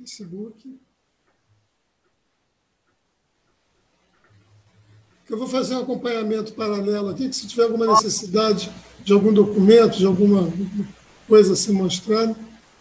Facebook. Eu vou fazer um acompanhamento paralelo aqui, que se tiver alguma necessidade de algum documento, de alguma coisa assim mostrando.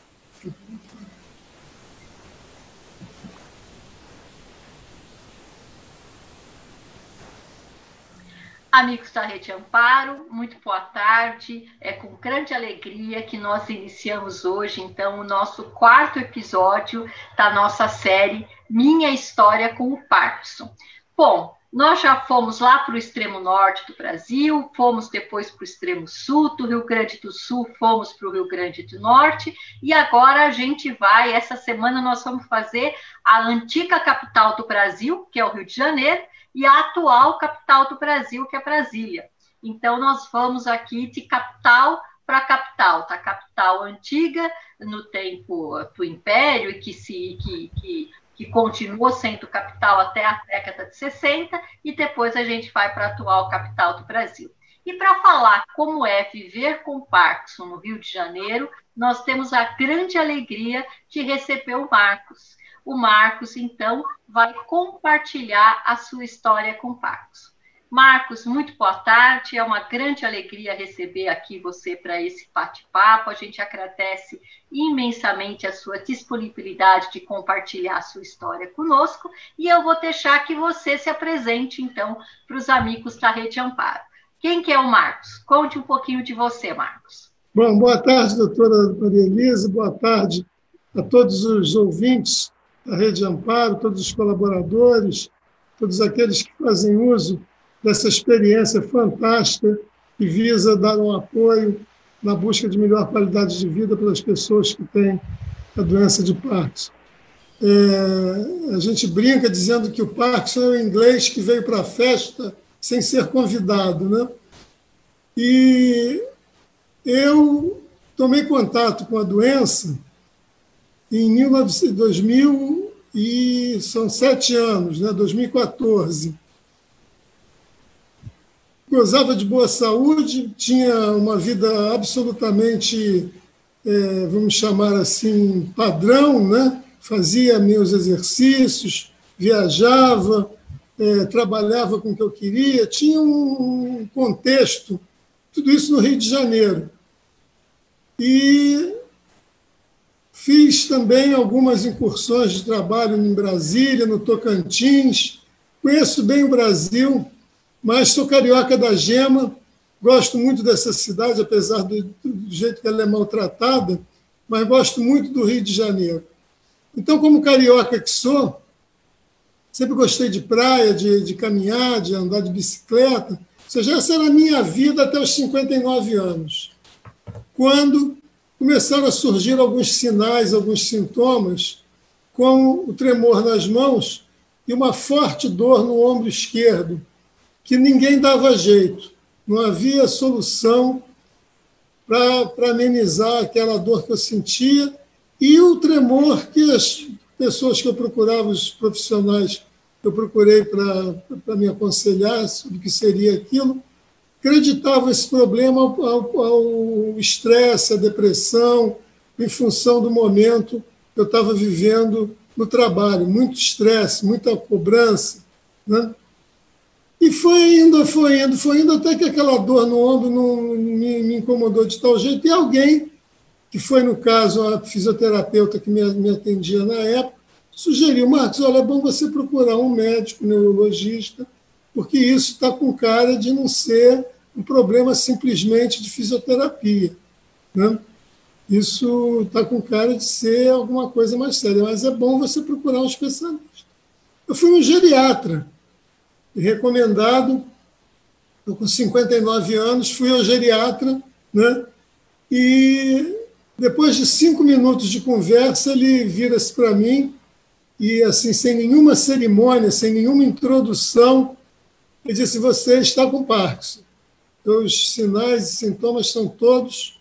Amigos da Rede Amparo, muito boa tarde. É com grande alegria que nós iniciamos hoje, então, o nosso 4º episódio da nossa série Minha História com o Parkinson. Bom, nós já fomos lá para o extremo norte do Brasil, fomos depois para o extremo sul do Rio Grande do Sul, fomos para o Rio Grande do Norte, e agora a gente vai, essa semana nós vamos fazer a antiga capital do Brasil, que é o Rio de Janeiro, e a atual capital do Brasil, que é Brasília. Então, nós vamos aqui de capital para capital, da capital antiga, no tempo do Império, e que continuou sendo capital até a década de 60, e depois a gente vai para a atual capital do Brasil. E para falar como é viver com Parkinson no Rio de Janeiro, nós temos a grande alegria de receber o Marcos. O Marcos, então, vai compartilhar a sua história com Parkinson. Marcos, muito boa tarde, é uma grande alegria receber aqui você para esse bate-papo. A gente agradece imensamente a sua disponibilidade de compartilhar a sua história conosco, e eu vou deixar que você se apresente, então, para os amigos da Rede Amparo. Quem que é o Marcos? Conte um pouquinho de você, Marcos. Bom, boa tarde, doutora Maria Elisa, boa tarde a todos os ouvintes da Rede Amparo, todos os colaboradores, todos aqueles que fazem uso dessa experiência fantástica que visa dar um apoio na busca de melhor qualidade de vida para as pessoas que têm a doença de Parkinson. A gente brinca dizendo que o Parkinson é o inglês que veio para a festa sem ser convidado, né? E eu tomei contato com a doença em 2000, e são 7 anos, né? 2014. Gozava de boa saúde, tinha uma vida absolutamente, vamos chamar assim, padrão, né? Fazia meus exercícios, viajava, trabalhava com o que eu queria, tinha um contexto, tudo isso no Rio de Janeiro. E fiz também algumas incursões de trabalho em Brasília, no Tocantins. Conheço bem o Brasil, mas sou carioca da gema, gosto muito dessa cidade, apesar do jeito que ela é maltratada, mas gosto muito do Rio de Janeiro. Então, como carioca que sou, sempre gostei de praia, de caminhar, de andar de bicicleta. Ou seja, essa era a minha vida até os 59 anos, quando começaram a surgir alguns sinais, alguns sintomas, como o tremor nas mãos e uma forte dor no ombro esquerdo, que ninguém dava jeito, não havia solução para amenizar aquela dor que eu sentia, e o tremor que as pessoas que eu procurava, os profissionais que eu procurei para me aconselhar sobre o que seria aquilo, acreditavam esse problema ao estresse, à depressão, em função do momento que eu estava vivendo no trabalho, muito estresse, muita cobrança, né? E foi indo, até que aquela dor no ombro não me incomodou de tal jeito. E alguém, que foi, no caso, a fisioterapeuta que me atendia na época, sugeriu: Marcos, olha, é bom você procurar um médico neurologista, porque isso está com cara de não ser um problema simplesmente de fisioterapia, né? Isso está com cara de ser alguma coisa mais séria, mas é bom você procurar um especialista. Eu fui um geriatra, recomendado, eu com 59 anos, fui ao geriatra, né? E depois de 5 minutos de conversa, ele vira-se para mim e, assim, sem nenhuma cerimônia, sem nenhuma introdução, ele disse: você está com Parkinson. Então, os sinais e sintomas são todos,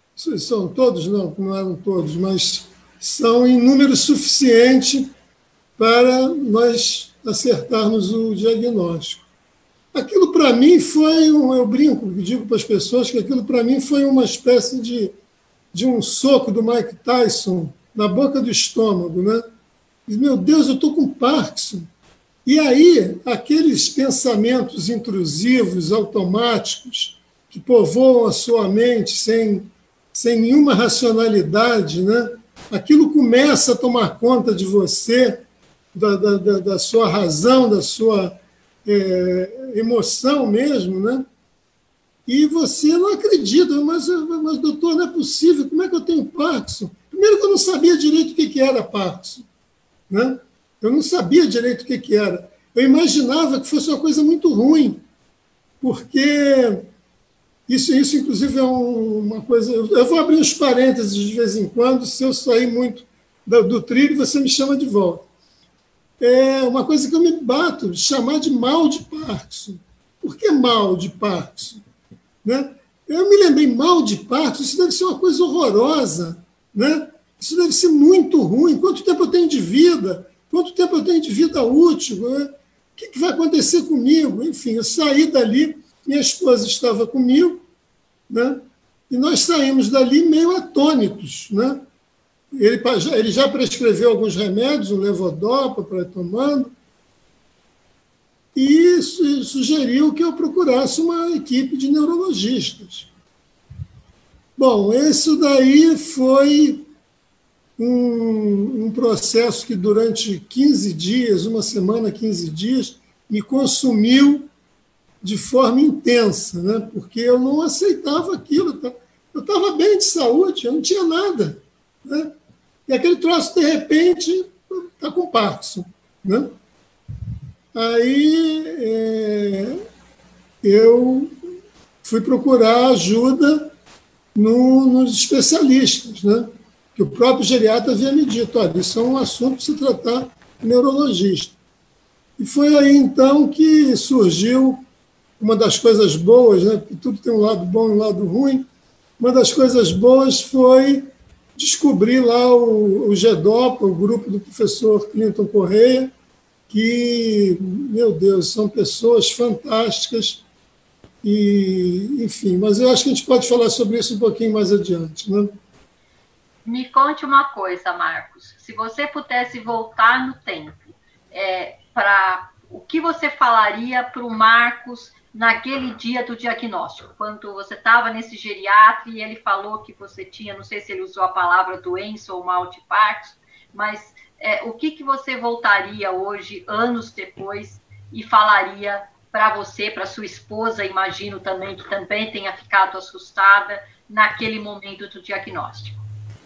não eram todos, mas são em número suficiente para nós acertarmos o diagnóstico. Aquilo, para mim, foi eu brinco, digo para as pessoas que aquilo, para mim, foi uma espécie de um soco do Mike Tyson, na boca do estômago, né? E, meu Deus, eu estou com Parkinson. E aí, aqueles pensamentos intrusivos, automáticos, que povoam a sua mente sem nenhuma racionalidade, né? Aquilo começa a tomar conta de você, da sua razão, da sua emoção mesmo, né? E você não acredita, mas doutor, não é possível, como é que eu tenho Parkinson? Primeiro que eu não sabia direito o que era Parkinson, né? Eu não sabia direito o que era. Eu imaginava que fosse uma coisa muito ruim, porque isso inclusive, é uma coisa... Eu vou abrir uns parênteses de vez em quando, se eu sair muito do trilho, você me chama de volta. É uma coisa que eu me bato, de chamar de mal de Parkinson. Por que mal de Parkinson? Né? Eu me lembrei, mal de Parkinson, isso deve ser uma coisa horrorosa, né? Isso deve ser muito ruim. Quanto tempo eu tenho de vida? Quanto tempo eu tenho de vida útil? Né? O que vai acontecer comigo? Enfim, eu saí dali, minha esposa estava comigo, né? E nós saímos dali meio atônitos, né? Ele já prescreveu alguns remédios, um levodopa para ir tomando, e sugeriu que eu procurasse uma equipe de neurologistas. Bom, isso daí foi um processo que durante 15 dias, uma semana, 15 dias, me consumiu de forma intensa, né? Porque eu não aceitava aquilo. Eu estava bem de saúde, eu não tinha nada, né? E aquele troço, de repente, está com Parkinson, né? Aí eu fui procurar ajuda nos especialistas, né? Que o próprio geriatra havia me dito, olha, isso é um assunto para se tratar com neurologista. E foi aí, então, que surgiu uma das coisas boas, né? Porque tudo tem um lado bom e um lado ruim. Uma das coisas boas foi descobrir lá o GEDOPA, o grupo do professor Clinton Correia, que, meu Deus, são pessoas fantásticas, e, enfim, mas eu acho que a gente pode falar sobre isso um pouquinho mais adiante, né? Me conte uma coisa, Marcos. Se você pudesse voltar no tempo, o que você falaria para o Marcos naquele dia do diagnóstico, quando você estava nesse geriatra e ele falou que você tinha, não sei se ele usou a palavra doença ou mal de Parkinson, mas o que você voltaria hoje, anos depois, e falaria para você, para sua esposa, imagino também, que também tenha ficado assustada naquele momento do diagnóstico?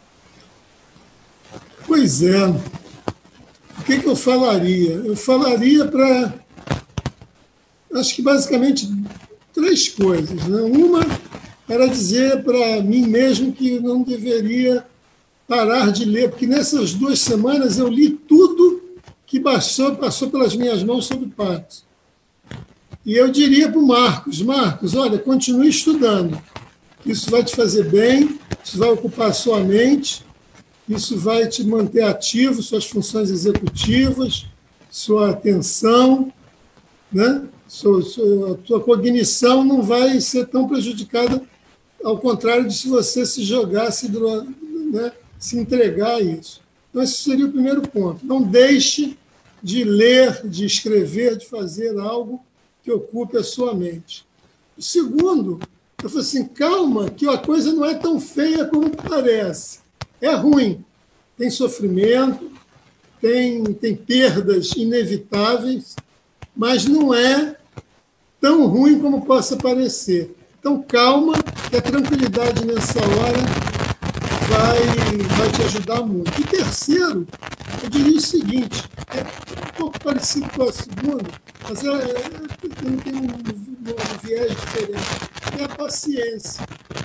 Pois é. O que eu falaria? Eu falaria para, acho que basicamente 3 coisas, né? Uma era dizer para mim mesmo que não deveria parar de ler, porque nessas 2 semanas eu li tudo que passou pelas minhas mãos sobre Parkinson. E eu diria para o Marcos, olha, continue estudando. Isso vai te fazer bem, isso vai ocupar a sua mente, isso vai te manter ativo, suas funções executivas, sua atenção, né? A tua cognição não vai ser tão prejudicada, ao contrário de se você se jogasse, né, se entregar a isso. Então, esse seria o primeiro ponto. Não deixe de ler, de escrever, de fazer algo que ocupe a sua mente. O segundo, eu falei assim, calma, que a coisa não é tão feia como parece. É ruim, tem sofrimento, tem perdas inevitáveis, mas não é tão ruim como possa parecer. Então, calma, que a tranquilidade nessa hora vai te ajudar muito. E terceiro, eu diria o seguinte, é um pouco parecido com a segunda, mas tem um viés diferente, é a paciência.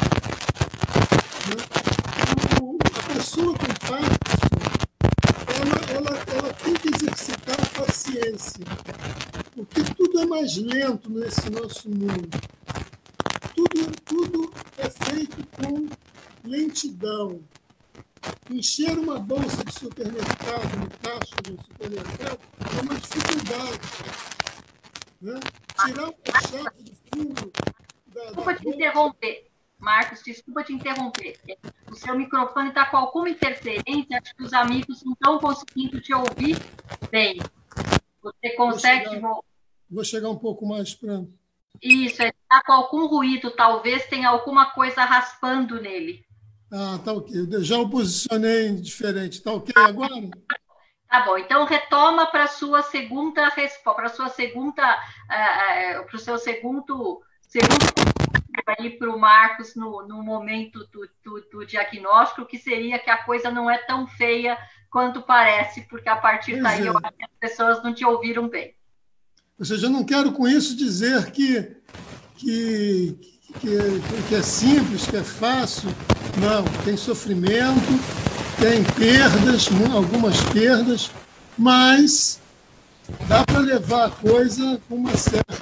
A pessoa com Parkinson, ela tem que exercitar a paciência, porque tudo é mais lento nesse nosso mundo. Tudo é feito com lentidão. Encher uma bolsa de supermercado, no caixa de um supermercado, é uma dificuldade. Né? Tirar uma chave de fundo Desculpa te interromper. Marcos, desculpa te interromper. O seu microfone está com alguma interferência, acho que os amigos não estão conseguindo te ouvir bem. Você consegue... Vou chegar um pouco mais para... Isso, ele está com algum ruído, talvez tenha alguma coisa raspando nele. Ah, tá ok. Eu já o posicionei diferente. Tá ok agora? Tá bom, então retoma para a sua segunda resposta, para o seu segundo aí para o Marcos no momento do diagnóstico, que seria que a coisa não é tão feia quanto parece, porque a partir daí eu acho que as pessoas não te ouviram bem. Ou seja, eu não quero com isso dizer que é simples, que é fácil. Não, tem sofrimento, tem perdas, algumas perdas, mas dá para levar a coisa com uma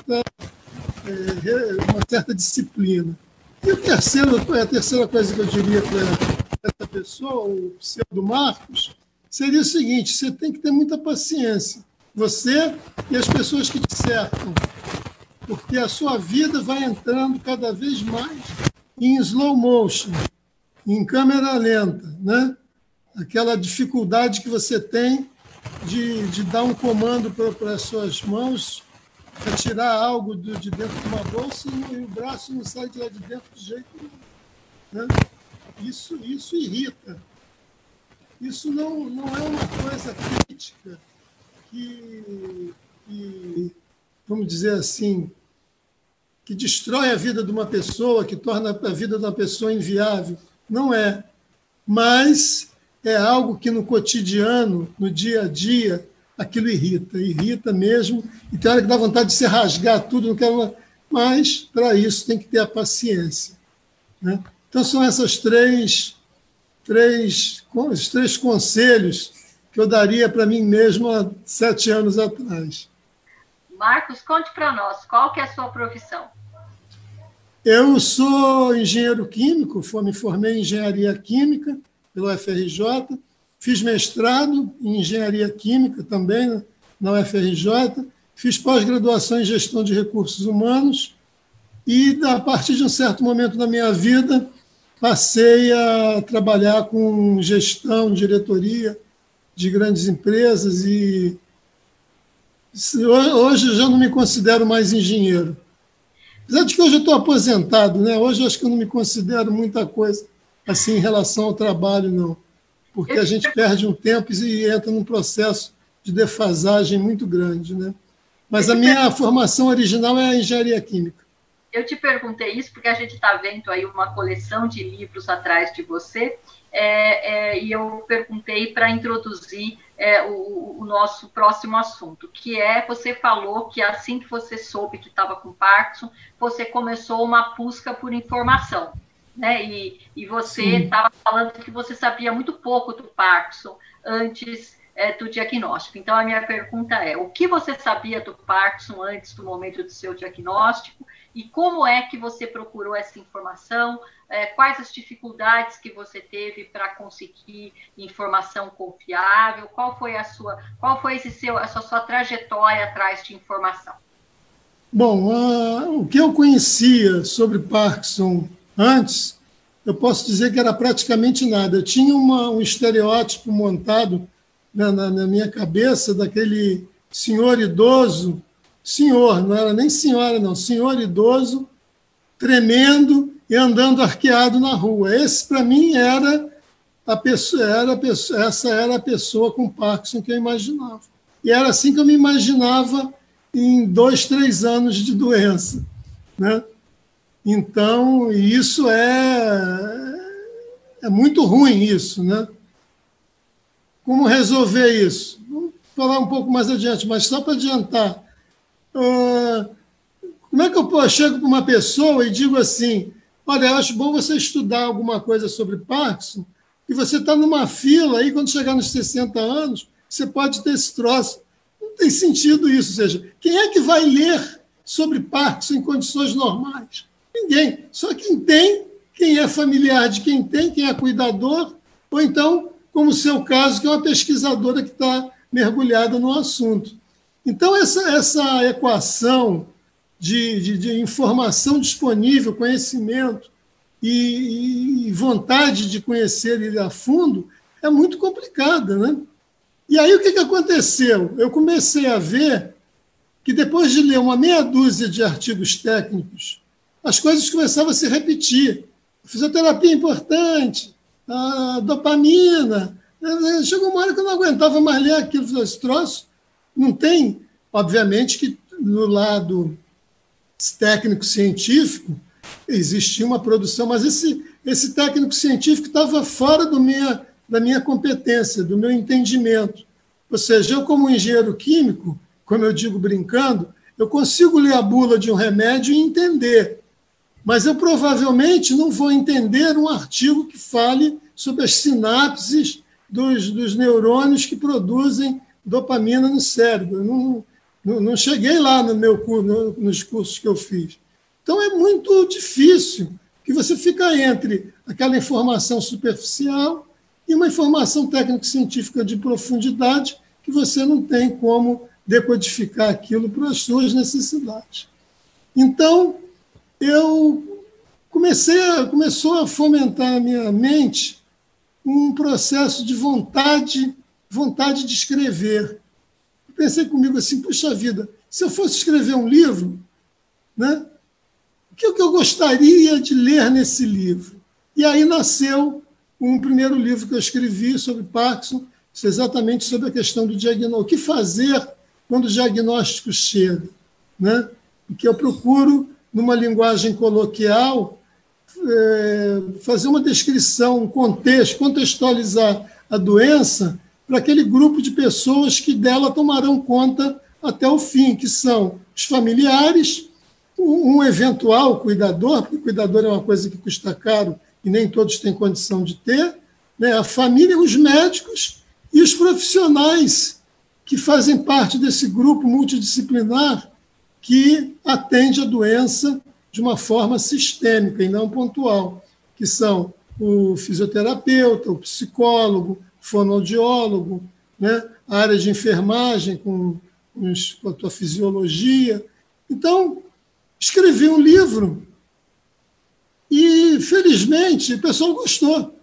certa disciplina. E a terceira coisa que eu diria para essa pessoa, o pseudo Marcos, seria o seguinte: você tem que ter muita paciência, você e as pessoas que te cercam, porque a sua vida vai entrando cada vez mais em slow motion, em câmera lenta, né? Aquela dificuldade que você tem de dar um comando para as suas mãos, para tirar algo de dentro de uma bolsa e o braço não sai de lá de dentro de jeito nenhum, né? Isso irrita. Isso não é uma coisa crítica que, vamos dizer assim, que destrói a vida de uma pessoa, que torna a vida de uma pessoa inviável. Não é. Mas é algo que no cotidiano, no dia a dia, aquilo irrita mesmo, e tem hora que dá vontade de se rasgar tudo, não quero, mas para isso tem que ter a paciência, né? Então são esses três conselhos que eu daria para mim mesmo há 7 anos atrás. Marcos, conte para nós, qual que é a sua profissão? Eu sou engenheiro químico, me formei em engenharia química pela UFRJ, fiz mestrado em engenharia química também na UFRJ, fiz pós-graduação em gestão de recursos humanos e, a partir de um certo momento da minha vida, passei a trabalhar com gestão, diretoria de grandes empresas e hoje eu já não me considero mais engenheiro. Apesar de que hoje eu estou aposentado, né? Hoje eu acho que eu não me considero muita coisa assim em relação ao trabalho, não. Porque a gente perde um tempo e entra num processo de defasagem muito grande, né? Mas a minha formação original é a engenharia química. Eu te perguntei isso porque a gente está vendo aí uma coleção de livros atrás de você, e eu perguntei para introduzir o nosso próximo assunto, que você falou que assim que você soube que estava com Parkinson, você começou uma busca por informação, né? E você estava falando que você sabia muito pouco do Parkinson antes do diagnóstico. Então, a minha pergunta é: o que você sabia do Parkinson antes do momento do seu diagnóstico e como é que você procurou essa informação? Quais as dificuldades que você teve para conseguir informação confiável? Qual foi a sua trajetória atrás de informação? Bom, o que eu conhecia sobre Parkinson antes, eu posso dizer que era praticamente nada. Eu tinha um estereótipo montado na minha cabeça daquele senhor idoso, não era nem senhora, não, senhor idoso, tremendo e andando arqueado na rua. Esse, para mim, essa era a pessoa com Parkinson que eu imaginava. E era assim que eu me imaginava em 2, 3 anos de doença, né? Então, isso é muito ruim, isso, né? Como resolver isso? Vamos falar um pouco mais adiante, mas só para adiantar. Como é que eu chego para uma pessoa e digo assim: olha, eu acho bom você estudar alguma coisa sobre Parkinson, e você está numa fila, aí quando chegar nos 60 anos, você pode ter esse troço. Não tem sentido isso. Ou seja, quem é que vai ler sobre Parkinson em condições normais? Ninguém. Só quem é familiar de quem é cuidador, ou então, como o seu caso, que é uma pesquisadora que está mergulhada no assunto. Então, essa equação de informação disponível, conhecimento e vontade de conhecer ele a fundo é muito complicada, né? E aí o que aconteceu? Eu comecei a ver que depois de ler uma meia dúzia de artigos técnicos, as coisas começavam a se repetir. A fisioterapia é importante, a dopamina. Chegou uma hora que eu não aguentava mais ler aquilo. Esse troço não tem, obviamente, que no lado técnico-científico existia uma produção, mas esse técnico-científico estava fora da minha competência, do meu entendimento. Ou seja, eu, como engenheiro químico, como eu digo brincando, eu consigo ler a bula de um remédio e entender, mas eu provavelmente não vou entender um artigo que fale sobre as sinapses dos neurônios que produzem dopamina no cérebro. Eu não cheguei lá nos cursos que eu fiz. Então, é muito difícil que você fica entre aquela informação superficial e uma informação técnico-científica de profundidade que você não tem como decodificar aquilo para as suas necessidades. Então, começou a fomentar na minha mente um processo de vontade de escrever. Eu pensei comigo assim, puxa vida, se eu fosse escrever um livro, né, o que eu gostaria de ler nesse livro? E aí nasceu um primeiro livro que eu escrevi sobre Parkinson, exatamente sobre a questão do diagnóstico. O que fazer quando o diagnóstico chega? Né? Que eu procuro, numa linguagem coloquial, fazer uma descrição, um contexto, contextualizar a doença para aquele grupo de pessoas que dela tomarão conta até o fim, que são os familiares, um eventual cuidador, porque o cuidador é uma coisa que custa caro e nem todos têm condição de ter, né? A família, os médicos e os profissionais que fazem parte desse grupo multidisciplinar que atende a doença de uma forma sistêmica e não pontual, que são o fisioterapeuta, o psicólogo, o fonoaudiólogo, né? A área de enfermagem com a tua fisiologia. Então, escrevi um livro e, felizmente, o pessoal gostou.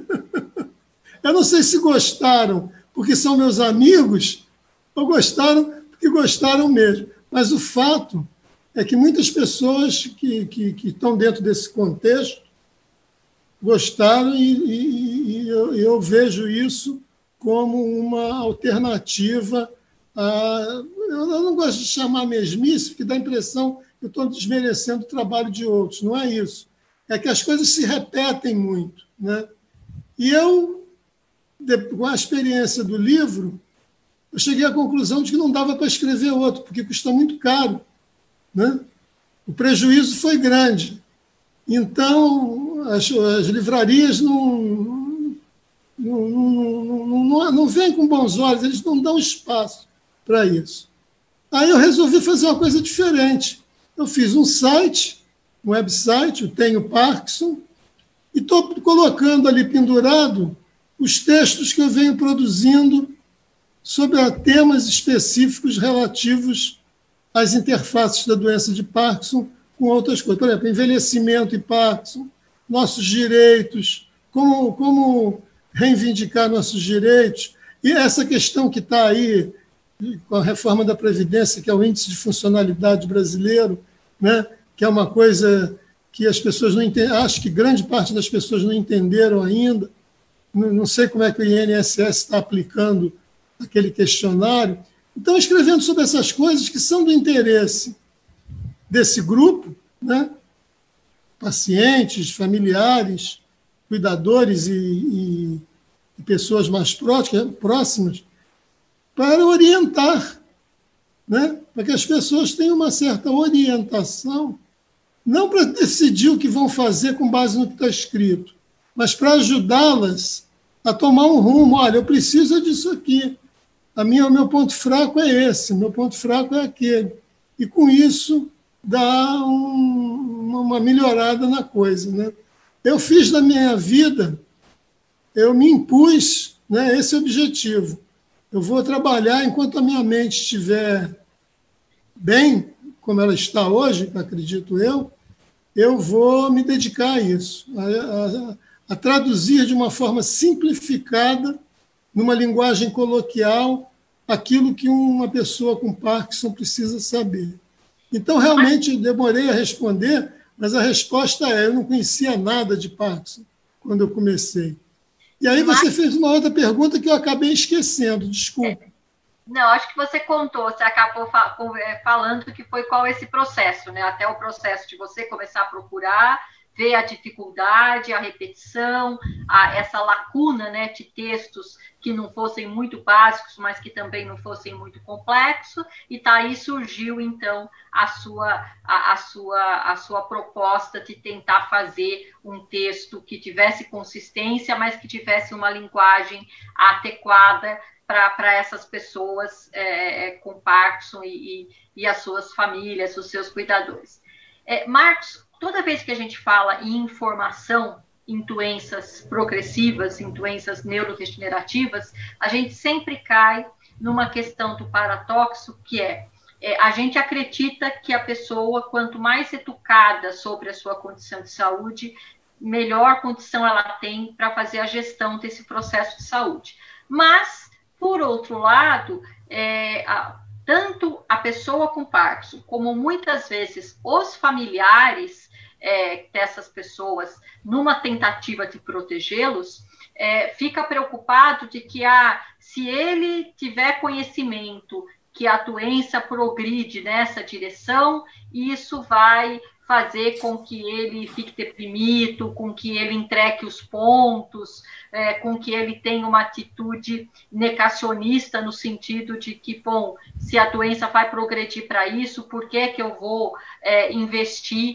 Eu não sei se gostaram porque são meus amigos ou gostaram porque gostaram mesmo. Mas o fato é que muitas pessoas que estão dentro desse contexto gostaram e eu vejo isso como uma alternativa a... Eu não gosto de chamar mesmice, porque dá a impressão que eu estou desmerecendo o trabalho de outros. Não é isso. É que as coisas se repetem muito, né? E eu, com a experiência do livro, eu cheguei à conclusão de que não dava para escrever outro, porque custa muito caro, né? O prejuízo foi grande. Então, as livrarias não veem com bons olhos, eles não dão espaço para isso. Aí eu resolvi fazer uma coisa diferente. Eu fiz um site, um website, o Tenho Parkinson, e estou colocando ali pendurado os textos que eu venho produzindo sobre temas específicos relativos às interfaces da doença de Parkinson com outras coisas. Por exemplo, envelhecimento e Parkinson, nossos direitos, como reivindicar nossos direitos. E essa questão que está aí com a reforma da Previdência, que é o Índice de Funcionalidade Brasileiro, né, que é uma coisa que as pessoas não entendem, acho que grande parte das pessoas não entenderam ainda. Não sei como é que o INSS está aplicando aquele questionário. Então, escrevendo sobre essas coisas que são do interesse desse grupo, né, pacientes, familiares, cuidadores e pessoas mais próximas, para orientar, né, para que as pessoas tenham uma certa orientação, não para decidir o que vão fazer com base no que está escrito, mas para ajudá-las a tomar um rumo. Olha, eu preciso disso aqui. O meu ponto fraco é esse, o meu ponto fraco é aquele. E, com isso, dá uma melhorada na coisa, né? Eu fiz na minha vida, eu me impus, né, esse objetivo. Eu vou trabalhar enquanto a minha mente estiver bem, como ela está hoje, acredito eu, eu vou me dedicar a isso, a traduzir de uma forma simplificada, numa linguagem coloquial, aquilo que uma pessoa com Parkinson precisa saber. Então, realmente, demorei a responder, mas a resposta é: eu não conhecia nada de Parkinson quando eu comecei. E aí você fez uma outra pergunta que eu acabei esquecendo, desculpa. Não, acho que você contou, você acabou falando que foi qual esse processo, né? Até o processo de você começar a procurar, ver a dificuldade, a repetição, essa lacuna, né, de textos que não fossem muito básicos, mas que também não fossem muito complexos, e daí surgiu, então, a sua proposta de tentar fazer um texto que tivesse consistência, mas que tivesse uma linguagem adequada para essas pessoas com Parkinson e as suas famílias, os seus cuidadores. Marcos, toda vez que a gente fala em informação, em doenças progressivas, em doenças neurodegenerativas, a gente sempre cai numa questão do paradoxo, que a gente acredita que a pessoa, quanto mais educada sobre a sua condição de saúde, melhor condição ela tem para fazer a gestão desse processo de saúde. Mas, por outro lado, tanto a pessoa com Parkinson, como muitas vezes os familiares dessas pessoas, numa tentativa de protegê-los, fica preocupado de que se ele tiver conhecimento que a doença progride nessa direção, isso vai fazer com que ele fique deprimido, com que ele entregue os pontos, com que ele tenha uma atitude negacionista no sentido de que, bom, se a doença vai progredir para isso, por que eu vou investir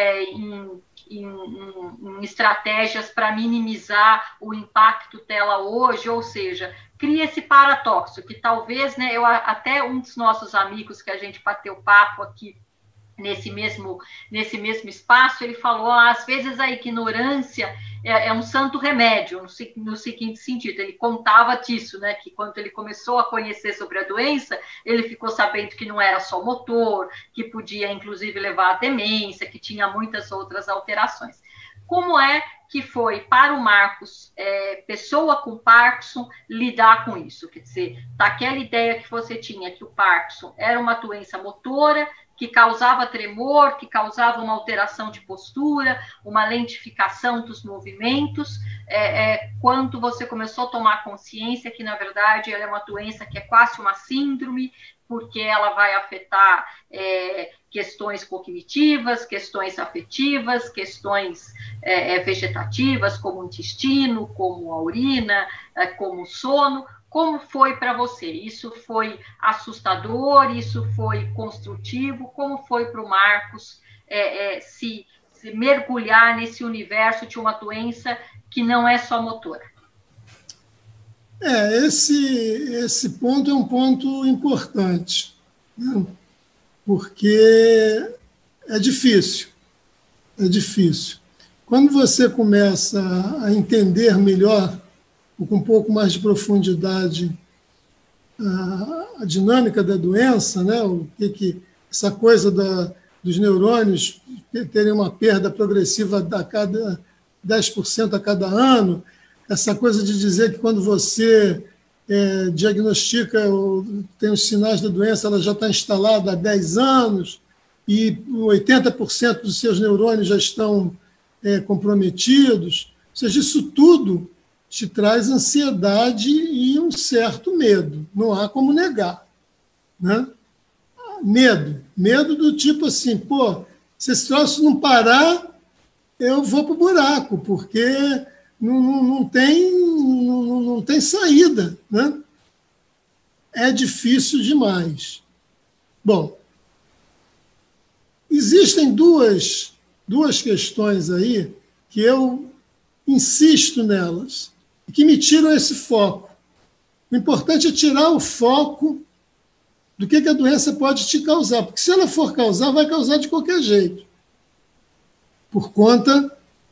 em estratégias para minimizar o impacto dela hoje? Ou seja, cria esse paradoxo, que talvez, né, até um dos nossos amigos que a gente bateu papo aqui nesse mesmo espaço, ele falou, às vezes a ignorância é um santo remédio, no seguinte sentido, ele contava disso, né, que quando ele começou a conhecer sobre a doença, ele ficou sabendo que não era só motor, que podia inclusive levar à demência, que tinha muitas outras alterações. Como é que foi para o Marcos, pessoa com Parkinson, lidar com isso? Quer dizer, daquela ideia que você tinha que o Parkinson era uma doença motora, que causava tremor, que causava uma alteração de postura, uma lentificação dos movimentos, quando você começou a tomar consciência que, na verdade, ela é uma doença que é quase uma síndrome, porque ela vai afetar questões cognitivas, questões afetivas, questões vegetativas, como o intestino, como a urina, como o sono. Como foi para você? Isso foi assustador? Isso foi construtivo? Como foi para o Marcos se mergulhar nesse universo de uma doença que não é só motora? Esse ponto é um ponto importante, né? Porque é difícil. Quando você começa a entender melhor, com um pouco mais de profundidade, a dinâmica da doença, né? Essa coisa dos neurônios terem uma perda progressiva a cada 10% a cada ano, essa coisa de dizer que quando você diagnostica ou tem os sinais da doença, ela já está instalada há 10 anos e 80% dos seus neurônios já estão comprometidos. Ou seja, isso tudo te traz ansiedade e um certo medo. Não há como negar, né? Medo do tipo assim, se esse troço não parar, eu vou para o buraco, porque não tem saída, né? É difícil demais. Bom, existem duas questões aí que eu insisto nelas, que me tiram esse foco. O importante é tirar o foco do que a doença pode te causar, porque se ela for causar, vai causar de qualquer jeito, por conta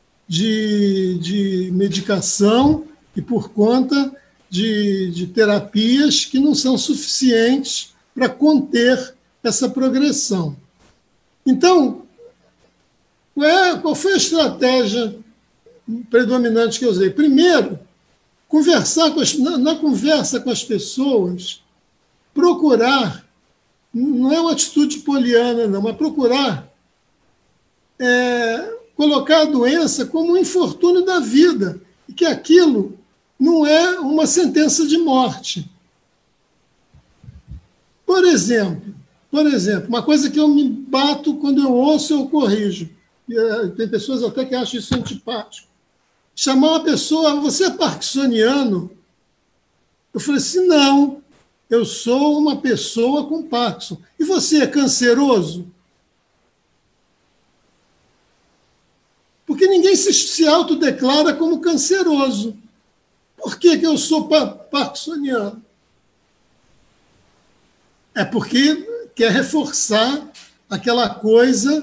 de medicação e por conta de terapias que não são suficientes para conter essa progressão. Então, Qual foi a estratégia predominante que eu usei? Primeiro, na conversa com as pessoas, procurar, não é uma atitude poliana, não, mas procurar colocar a doença como um infortúnio da vida, e que aquilo não é uma sentença de morte. Por exemplo, uma coisa que eu me bato quando eu ouço, eu corrijo. Tem pessoas até que acham isso antipático. Chamar uma pessoa, você é parkinsoniano? Eu falei assim, não, eu sou uma pessoa com Parkinson. E você é canceroso? Porque ninguém se autodeclara como canceroso. Por que eu sou parkinsoniano? É porque quer reforçar aquela coisa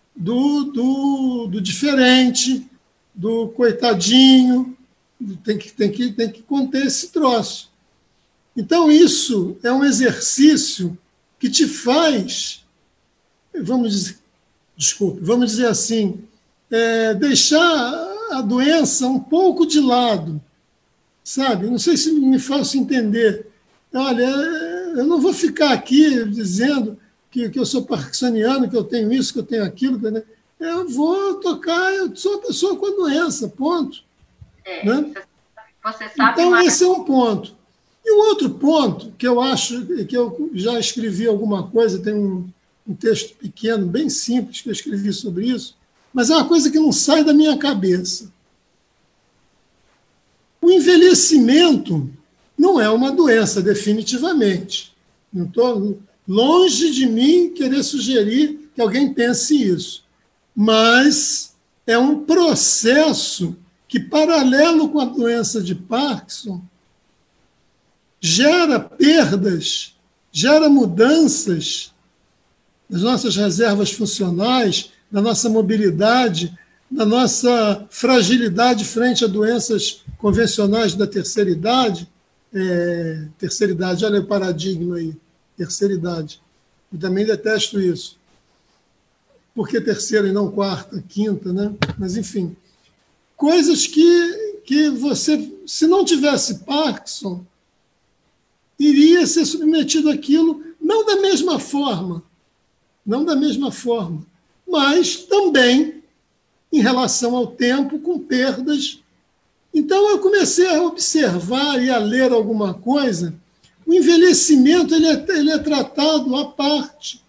do diferente, do coitadinho, tem que conter esse troço. Então, isso é um exercício que te faz, vamos dizer assim, deixar a doença um pouco de lado, sabe? Não sei se me faço entender. Olha, eu não vou ficar aqui dizendo que eu sou parkinsoniano, que eu tenho isso, que eu tenho aquilo. Né? Eu vou tocar, eu sou uma pessoa com a doença, ponto. Né? Você sabe então, esse é um ponto. E o outro ponto, que eu acho que eu já escrevi alguma coisa, tem um texto pequeno, bem simples, que eu escrevi sobre isso, mas é uma coisa que não sai da minha cabeça. O envelhecimento não é uma doença, definitivamente. Não estou longe de mim querer sugerir que alguém pense isso. Mas é um processo que, paralelo com a doença de Parkinson, gera perdas, gera mudanças nas nossas reservas funcionais, na nossa mobilidade, na nossa fragilidade frente a doenças convencionais da terceira idade. Terceira idade, olha o paradigma aí, terceira idade. Eu também detesto isso. Por que terceira e não quarta, quinta, né? Mas, enfim, coisas que você, se não tivesse Parkinson, iria ser submetido àquilo, não da mesma forma, mas também em relação ao tempo, com perdas. Então, eu comecei a observar e a ler alguma coisa. O envelhecimento ele é tratado à parte.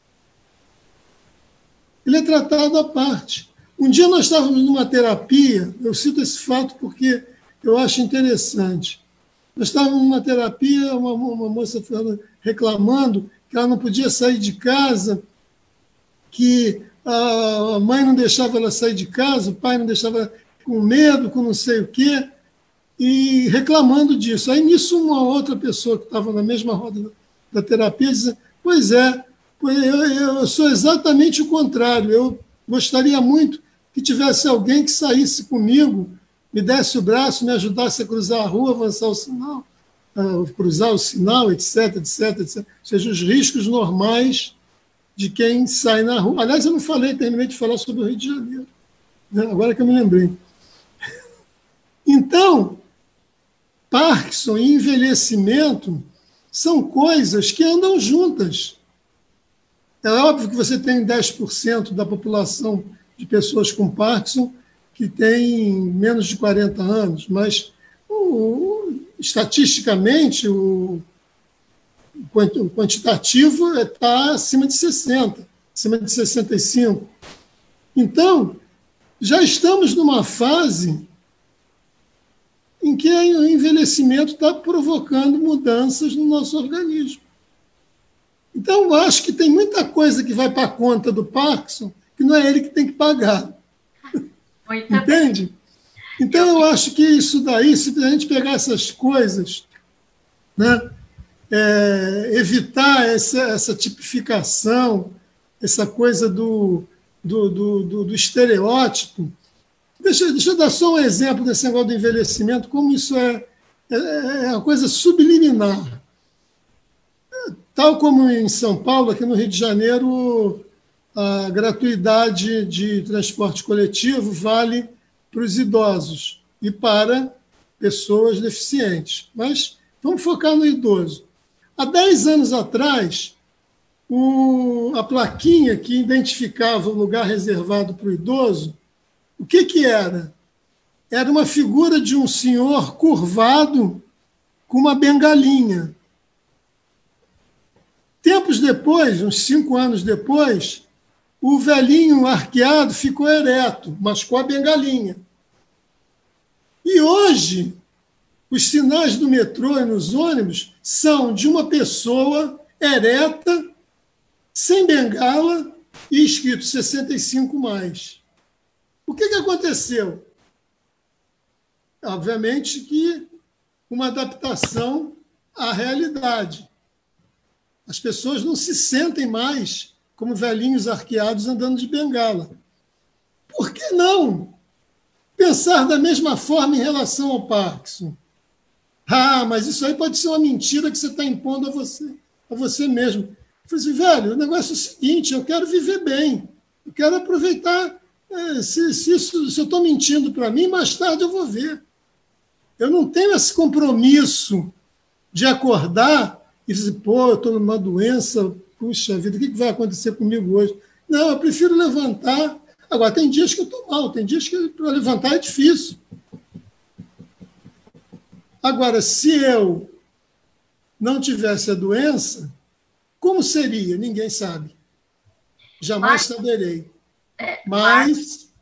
Ele é tratado à parte. Um dia nós estávamos numa terapia, eu cito esse fato porque eu acho interessante. Nós estávamos numa terapia, uma moça reclamando que ela não podia sair de casa, que a mãe não deixava ela sair de casa, o pai não deixava ela, com medo, com não sei o quê, e reclamando disso. Aí, nisso, uma outra pessoa que estava na mesma roda da terapia dizia, pois é, eu sou exatamente o contrário, eu gostaria muito que tivesse alguém que saísse comigo, me desse o braço, me ajudasse a cruzar a rua, avançar o sinal, cruzar o sinal, etc, etc, etc. Ou seja, os riscos normais de quem sai na rua. Aliás, eu não terminei de falar sobre o Rio de Janeiro, né? Agora que eu me lembrei. Então, Parkinson e envelhecimento são coisas que andam juntas. É óbvio que você tem 10% da população de pessoas com Parkinson que tem menos de 40 anos, mas estatisticamente o quantitativo está acima de 60, acima de 65. Então, já estamos numa fase em que o envelhecimento está provocando mudanças no nosso organismo. Então, eu acho que tem muita coisa que vai para a conta do Parkinson que não é ele que tem que pagar. Entende? Então, eu acho que isso daí, se a gente pegar essas coisas, né, evitar essa tipificação, essa coisa do estereótipo. Deixa eu dar só um exemplo desse negócio do envelhecimento, como isso é uma coisa subliminar. Tal como em São Paulo, aqui no Rio de Janeiro, a gratuidade de transporte coletivo vale para os idosos e para pessoas deficientes. Mas vamos focar no idoso. Há 10 anos atrás, a plaquinha que identificava o lugar reservado para o idoso, o que era? Era uma figura de um senhor curvado com uma bengalinha. Tempos depois, uns 5 anos depois, o velhinho arqueado ficou ereto, mas com a bengalinha. E hoje, os sinais do metrô e nos ônibus são de uma pessoa ereta, sem bengala e escrito 65+. O que aconteceu? Obviamente que uma adaptação à realidade. As pessoas não se sentem mais como velhinhos arqueados andando de bengala. Por que não pensar da mesma forma em relação ao Parkinson? Ah, mas isso aí pode ser uma mentira que você está impondo a você mesmo. Eu falei assim, velho, o negócio é o seguinte, eu quero viver bem, eu quero aproveitar. Se eu estou mentindo para mim, mais tarde eu vou ver. Eu não tenho esse compromisso de acordar e dizer, pô, eu estou numa doença, puxa vida, o que vai acontecer comigo hoje? Não, eu prefiro levantar. Agora, tem dias que eu estou mal, tem dias que para levantar é difícil. Agora, se eu não tivesse a doença, como seria? Ninguém sabe. Jamais saberei. Mas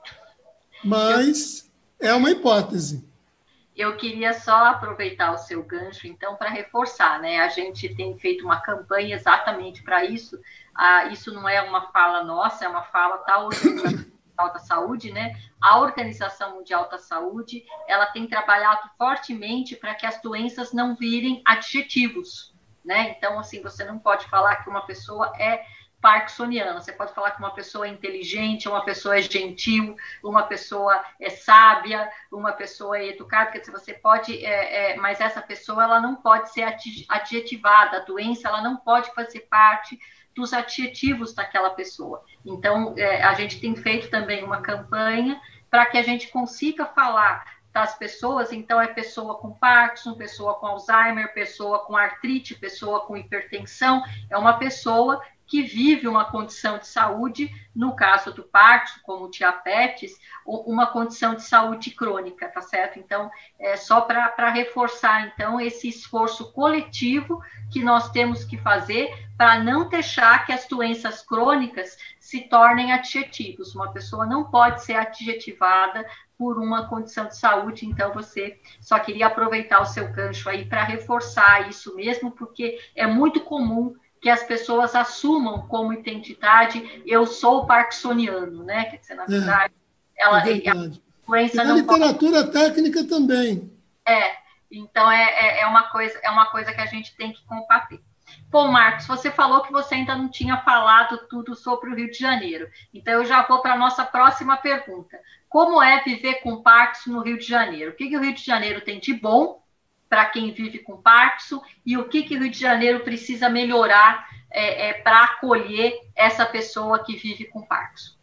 é uma hipótese. Eu queria só aproveitar o seu gancho, então, para reforçar, né? A gente tem feito uma campanha exatamente para isso. Isso não é uma fala nossa, é uma fala da Organização Mundial da Saúde, né? A Organização Mundial da Saúde, ela tem trabalhado fortemente para que as doenças não virem adjetivos, né? Então, assim, você não pode falar que uma pessoa é parkinsoniana. Você pode falar que uma pessoa é inteligente, uma pessoa é gentil, uma pessoa é sábia, uma pessoa é educada. Quer dizer, você pode, mas essa pessoa ela não pode ser adjetivada. A doença ela não pode fazer parte dos adjetivos daquela pessoa. Então, a gente tem feito também uma campanha para que a gente consiga falar das pessoas. Então, é pessoa com Parkinson, pessoa com Alzheimer, pessoa com artrite, pessoa com hipertensão. É uma pessoa que vive uma condição de saúde, no caso do Parkinson, como o diabetes, uma condição de saúde crônica, tá certo? Então, só para reforçar, então, esse esforço coletivo que nós temos que fazer para não deixar que as doenças crônicas se tornem adjetivos. Uma pessoa não pode ser adjetivada por uma condição de saúde, então você só queria aproveitar o seu gancho aí para reforçar isso mesmo, porque é muito comum que as pessoas assumam como identidade, eu sou parkinsoniano, né? Quer dizer, na verdade, a doença não literatura técnica também. Então é uma coisa que a gente tem que combater. Bom, Marcos, você falou que você ainda não tinha falado tudo sobre o Rio de Janeiro. Então, eu já vou para a nossa próxima pergunta. Como é viver com Parkinson no Rio de Janeiro? O que o Rio de Janeiro tem de bom para quem vive com Parkinson e o que o Rio de Janeiro precisa melhorar para acolher essa pessoa que vive com Parkinson?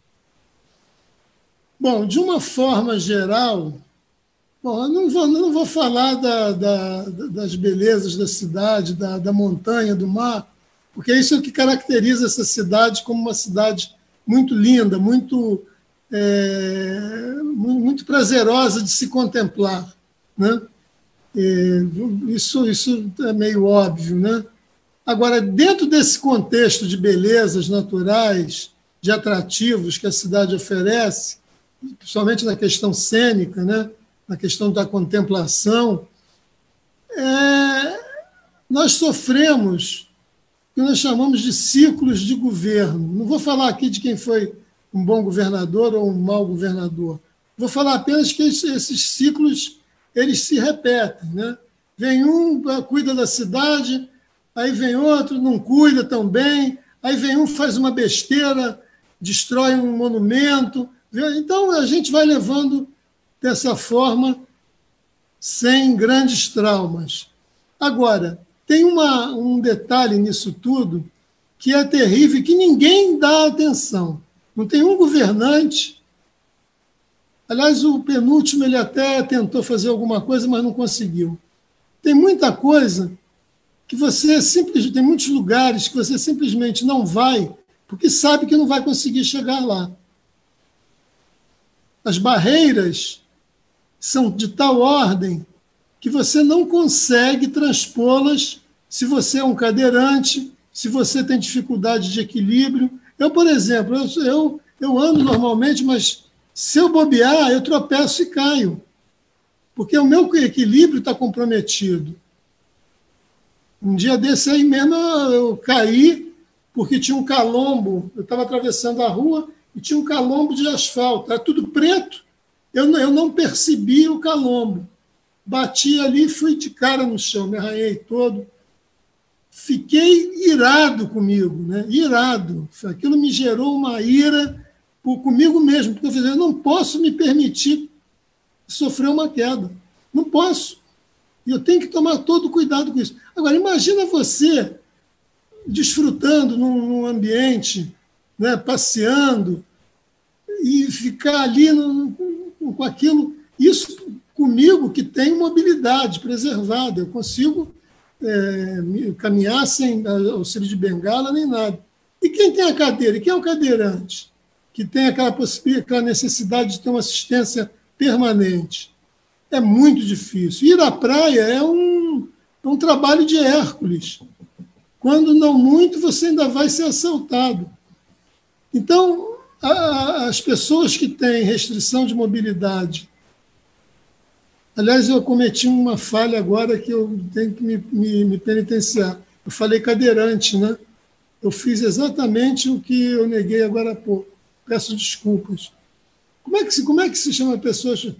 Bom, de uma forma geral, eu não vou falar das belezas da cidade, da montanha, do mar, porque isso é o que caracteriza essa cidade como uma cidade muito linda, muito prazerosa de se contemplar, né? Isso é meio óbvio, né? Agora, dentro desse contexto de belezas naturais, de atrativos que a cidade oferece, principalmente na questão cênica, né? Na questão da contemplação, nós sofremos o que nós chamamos de ciclos de governo. Não vou falar aqui de quem foi um bom governador ou um mau governador. Vou falar apenas que esses ciclos eles se repetem, né? Vem um, cuida da cidade, aí vem outro, não cuida tão bem, aí vem um, faz uma besteira, destrói um monumento. Então, a gente vai levando dessa forma, sem grandes traumas. Agora, tem um detalhe nisso tudo, que é terrível e que ninguém dá atenção. Não tem um governante. Aliás, o penúltimo ele até tentou fazer alguma coisa, mas não conseguiu. Tem muita coisa que você simplesmente, tem muitos lugares que você simplesmente não vai, porque sabe que não vai conseguir chegar lá. As barreiras são de tal ordem que você não consegue transpô-las se você é um cadeirante, se você tem dificuldade de equilíbrio. Eu, por exemplo, eu ando normalmente, mas se eu bobear, eu tropeço e caio, porque o meu equilíbrio está comprometido. Um dia desse aí mesmo eu caí, porque tinha um calombo, eu estava atravessando a rua e tinha um calombo de asfalto, era tudo preto, eu não percebi o calombo. Bati ali e fui de cara no chão, me arranhei todo. Fiquei irado comigo, né? Irado. Aquilo me gerou uma ira comigo mesmo, porque eu falei, eu não posso me permitir sofrer uma queda. Não posso. E eu tenho que tomar todo cuidado com isso. Agora, imagina você desfrutando num ambiente, né, passeando, e ficar ali com aquilo. Isso comigo, que tenho mobilidade preservada, eu consigo caminhar sem auxílio de bengala nem nada. E quem tem a cadeira? E quem é o cadeirante? Que tem aquela necessidade de ter uma assistência permanente. É muito difícil. Ir à praia é um trabalho de Hércules. Quando não muito, você ainda vai ser assaltado. Então, as pessoas que têm restrição de mobilidade... Aliás, eu cometi uma falha agora que eu tenho que me penitenciar. Eu falei cadeirante, né? Eu fiz exatamente o que eu neguei agora há pouco. Peço desculpas. Como é que se chama pessoas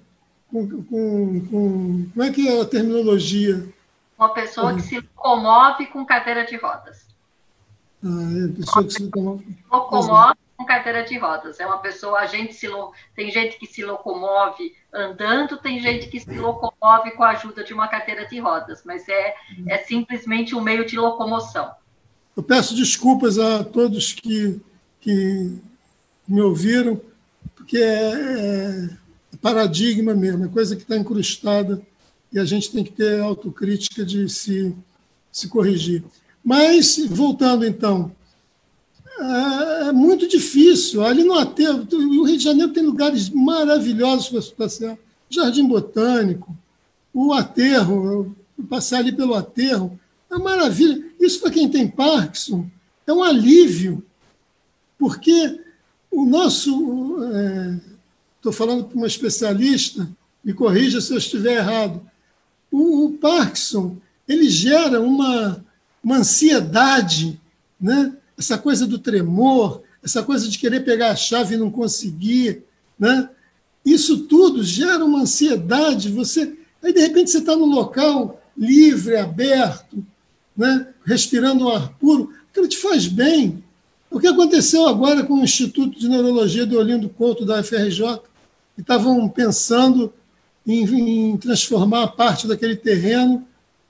como é que é a terminologia? Uma pessoa que se locomove com cadeira de rodas. Pessoa que se locomove com cadeira de rodas. É uma pessoa, tem gente que se locomove andando, tem gente que se locomove com a ajuda de uma cadeira de rodas, mas é simplesmente um meio de locomoção. Eu peço desculpas a todos que me ouviram, porque é paradigma mesmo, é coisa que está incrustada e a gente tem que ter autocrítica de se corrigir. Mas, voltando então, é muito difícil. Ali no aterro, o Rio de Janeiro tem lugares maravilhosos para se passear. Jardim Botânico, o aterro, passear ali pelo aterro, é uma maravilha. Isso, para quem tem Parkinson, é um alívio, porque o nosso... Estou falando para uma especialista, me corrija se eu estiver errado. O Parkinson, ele gera uma ansiedade, né? Essa coisa do tremor, essa coisa de querer pegar a chave e não conseguir, né? Isso tudo gera uma ansiedade. Aí, de repente, você está num local livre, aberto, né? Respirando um ar puro, aquilo te faz bem. O que aconteceu agora com o Instituto de Neurologia de Olinda Couto, da UFRJ, que estavam pensando em transformar parte daquele terreno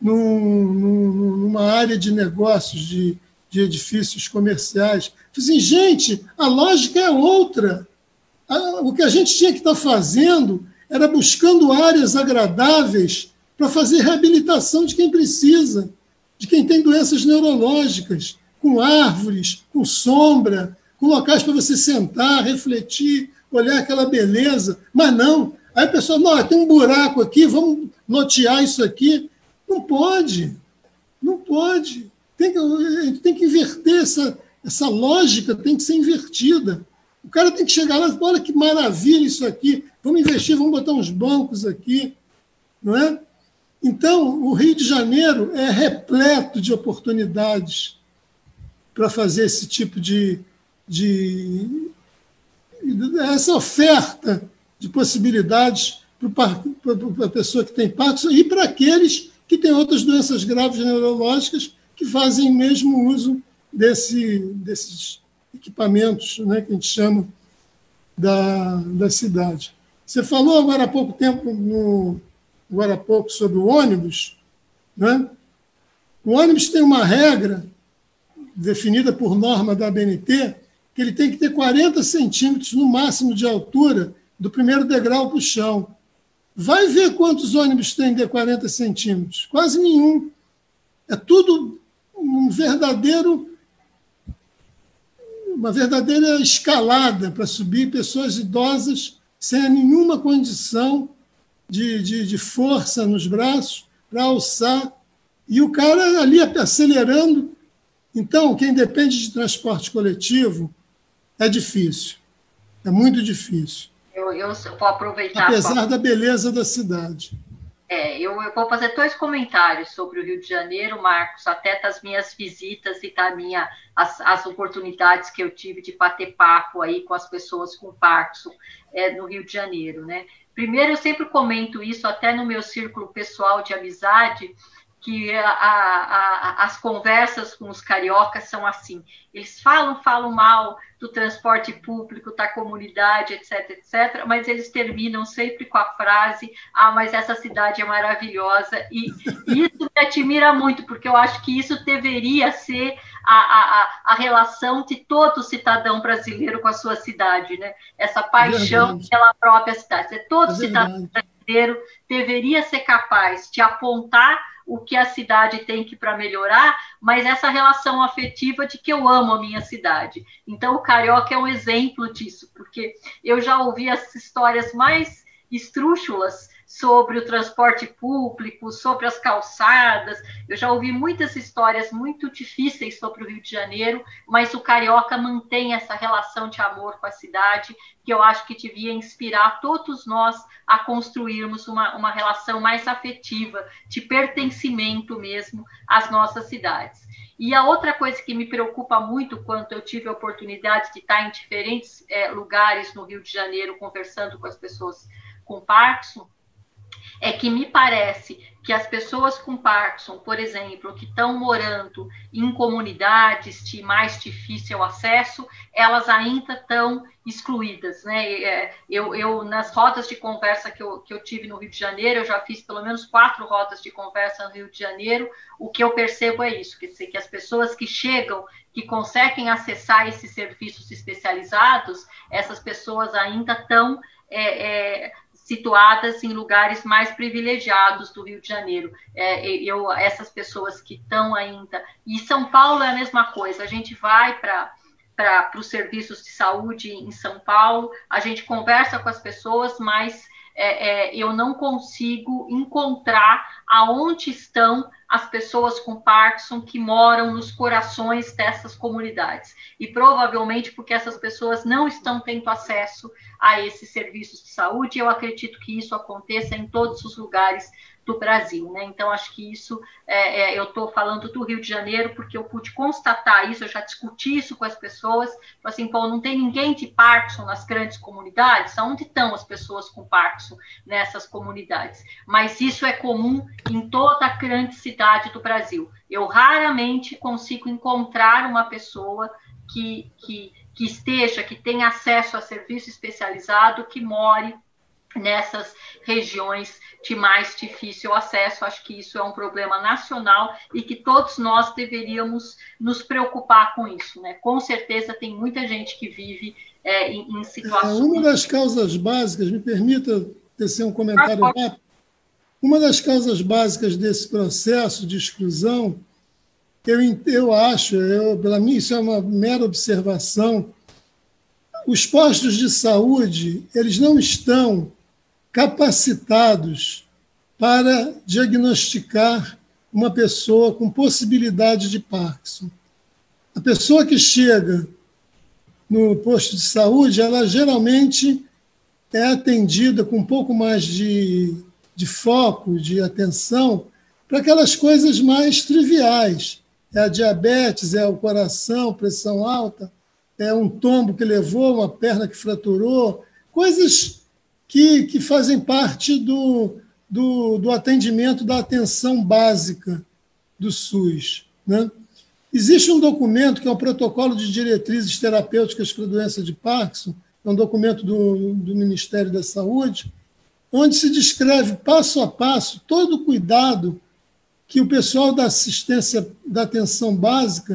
numa área de negócios, de edifícios comerciais. Assim, gente, a lógica é outra. O que a gente tinha que estar fazendo era buscando áreas agradáveis para fazer reabilitação de quem precisa, de quem tem doenças neurológicas, com árvores, com sombra, com locais para você sentar, refletir, olhar aquela beleza. Mas não. Aí a pessoa, não, tem um buraco aqui, vamos lotear isso aqui. Não pode. Não pode. A gente tem que inverter essa lógica, tem que ser invertida. O cara tem que chegar lá e olha que maravilha isso aqui, vamos investir, vamos botar uns bancos aqui, não é? Então, o Rio de Janeiro é repleto de oportunidades para fazer esse tipo essa oferta de possibilidades para a pessoa que tem Parkinson e para aqueles que têm outras doenças graves neurológicas que fazem mesmo uso desses equipamentos, né, que a gente chama da cidade. Você falou agora há pouco sobre o ônibus, né? O ônibus tem uma regra definida por norma da ABNT, que ele tem que ter 40 centímetros no máximo de altura do primeiro degrau para o chão. Vai ver quantos ônibus tem de 40 centímetros. Quase nenhum. É tudo uma verdadeira escalada para subir, pessoas idosas sem nenhuma condição de força nos braços para alçar, e o cara ali acelerando. Então, quem depende de transporte coletivo é difícil, é muito difícil. Eu vou aproveitar. Apesar da beleza da cidade. Eu vou fazer 2 comentários sobre o Rio de Janeiro, Marcos, até das minhas visitas e as oportunidades que eu tive de bater papo aí com as pessoas com Parkinson no Rio de Janeiro, né? Primeiro, eu sempre comento isso até no meu círculo pessoal de amizade, que as conversas com os cariocas são assim. Eles falam mal do transporte público, da comunidade, etc., etc., mas eles terminam sempre com a frase: mas essa cidade é maravilhosa. E isso me admira muito, porque eu acho que isso deveria ser a relação de todo cidadão brasileiro com a sua cidade, né? Essa paixão pela própria cidade. Todo cidadão brasileiro deveria ser capaz de apontar o que a cidade tem que para melhorar, mas essa relação afetiva de que eu amo a minha cidade. Então, o carioca é um exemplo disso, porque eu já ouvi as histórias mais esdrúxulas sobre o transporte público, sobre as calçadas. Eu já ouvi muitas histórias muito difíceis sobre o Rio de Janeiro, mas o carioca mantém essa relação de amor com a cidade, que eu acho que devia inspirar todos nós a construirmos uma relação mais afetiva, de pertencimento mesmo às nossas cidades. E a outra coisa que me preocupa muito, quando eu tive a oportunidade de estar em diferentes lugares no Rio de Janeiro, conversando com as pessoas com Parkinson, é que me parece que as pessoas com Parkinson, por exemplo, que estão morando em comunidades de mais difícil acesso, elas ainda estão excluídas, né? Eu nas rodas de conversa que eu tive no Rio de Janeiro, eu já fiz pelo menos 4 rodas de conversa no Rio de Janeiro, o que eu percebo é isso, quer dizer, que as pessoas que chegam, que conseguem acessar esses serviços especializados, essas pessoas ainda estão situadas em lugares mais privilegiados do Rio de Janeiro. Essas pessoas que estão ainda... E São Paulo é a mesma coisa, a gente vai para os serviços de saúde em São Paulo, a gente conversa com as pessoas, mas eu não consigo encontrar aonde estão as pessoas com Parkinson que moram nos corações dessas comunidades. E provavelmente porque essas pessoas não estão tendo acesso a esses serviços de saúde. Eu acredito que isso aconteça em todos os lugares do Brasil, né? Então, acho que isso, eu estou falando do Rio de Janeiro porque eu pude constatar isso, eu já discuti isso com as pessoas, assim, pô, não tem ninguém de Parkinson nas grandes comunidades, onde estão as pessoas com Parkinson nessas comunidades? Mas isso é comum em toda a grande cidade do Brasil. Eu raramente consigo encontrar uma pessoa que tenha acesso a serviço especializado, que more nessas regiões de mais difícil acesso. Acho que isso é um problema nacional e que todos nós deveríamos nos preocupar com isso, né? Com certeza tem muita gente que vive em situações... Uma das causas básicas, me permita tecer um comentário rápido, uma das causas básicas desse processo de exclusão, eu acho, pela mim isso é uma mera observação, os postos de saúde, eles não estão capacitados para diagnosticar uma pessoa com possibilidade de Parkinson. A pessoa que chega no posto de saúde, ela geralmente é atendida com um pouco mais de foco, de atenção, para aquelas coisas mais triviais. É a diabetes, é o coração, pressão alta, é um tombo que levou, uma perna que fraturou, coisas que fazem parte do atendimento, da atenção básica do SUS, né? Existe um documento que é o Protocolo de Diretrizes Terapêuticas para a Doença de Parkinson, é um documento do Ministério da Saúde, onde se descreve passo a passo todo o cuidado que o pessoal da assistência, da atenção básica,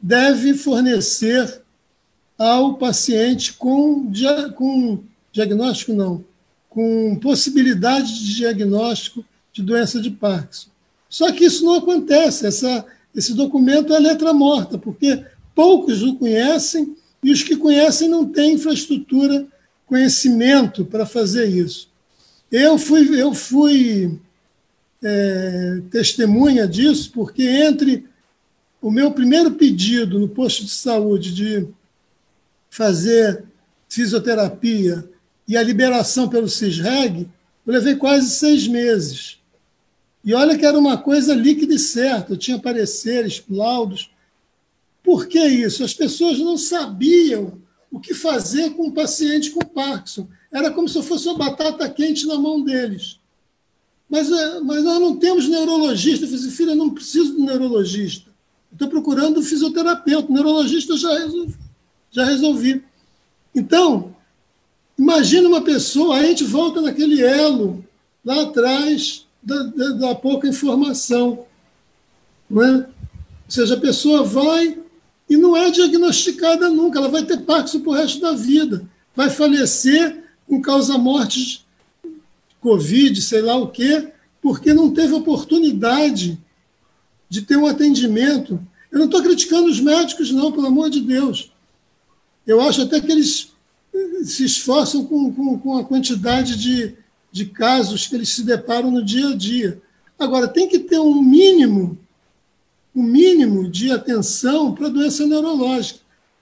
deve fornecer ao paciente com diagnóstico, não, com possibilidade de diagnóstico de doença de Parkinson. Só que isso não acontece, esse documento é letra morta, porque poucos o conhecem e os que conhecem não têm infraestrutura, conhecimento para fazer isso. Eu fui testemunha disso, porque entre o meu primeiro pedido no posto de saúde de fazer fisioterapia e a liberação pelo CISREG, eu levei quase 6 meses. E olha que era uma coisa líquida e certa, eu tinha pareceres, laudos. Por que isso? As pessoas não sabiam o que fazer com um paciente com Parkinson. Era como se eu fosse uma batata quente na mão deles. Mas nós não temos neurologista. Eu falei assim, filha, eu não preciso de neurologista. Estou procurando um fisioterapeuta. O neurologista já resolvi. Então, imagina uma pessoa, aí a gente volta naquele elo lá atrás da pouca informação. Não é? Ou seja, a pessoa vai e não é diagnosticada nunca, ela vai ter Parkinson para o resto da vida, vai falecer com causa-mortes, Covid, sei lá o quê, porque não teve oportunidade de ter um atendimento. Eu não estou criticando os médicos, não, pelo amor de Deus. Eu acho até que eles se esforçam com a quantidade de casos que eles se deparam no dia a dia. Agora, tem que ter um mínimo de atenção para a doença neurológica.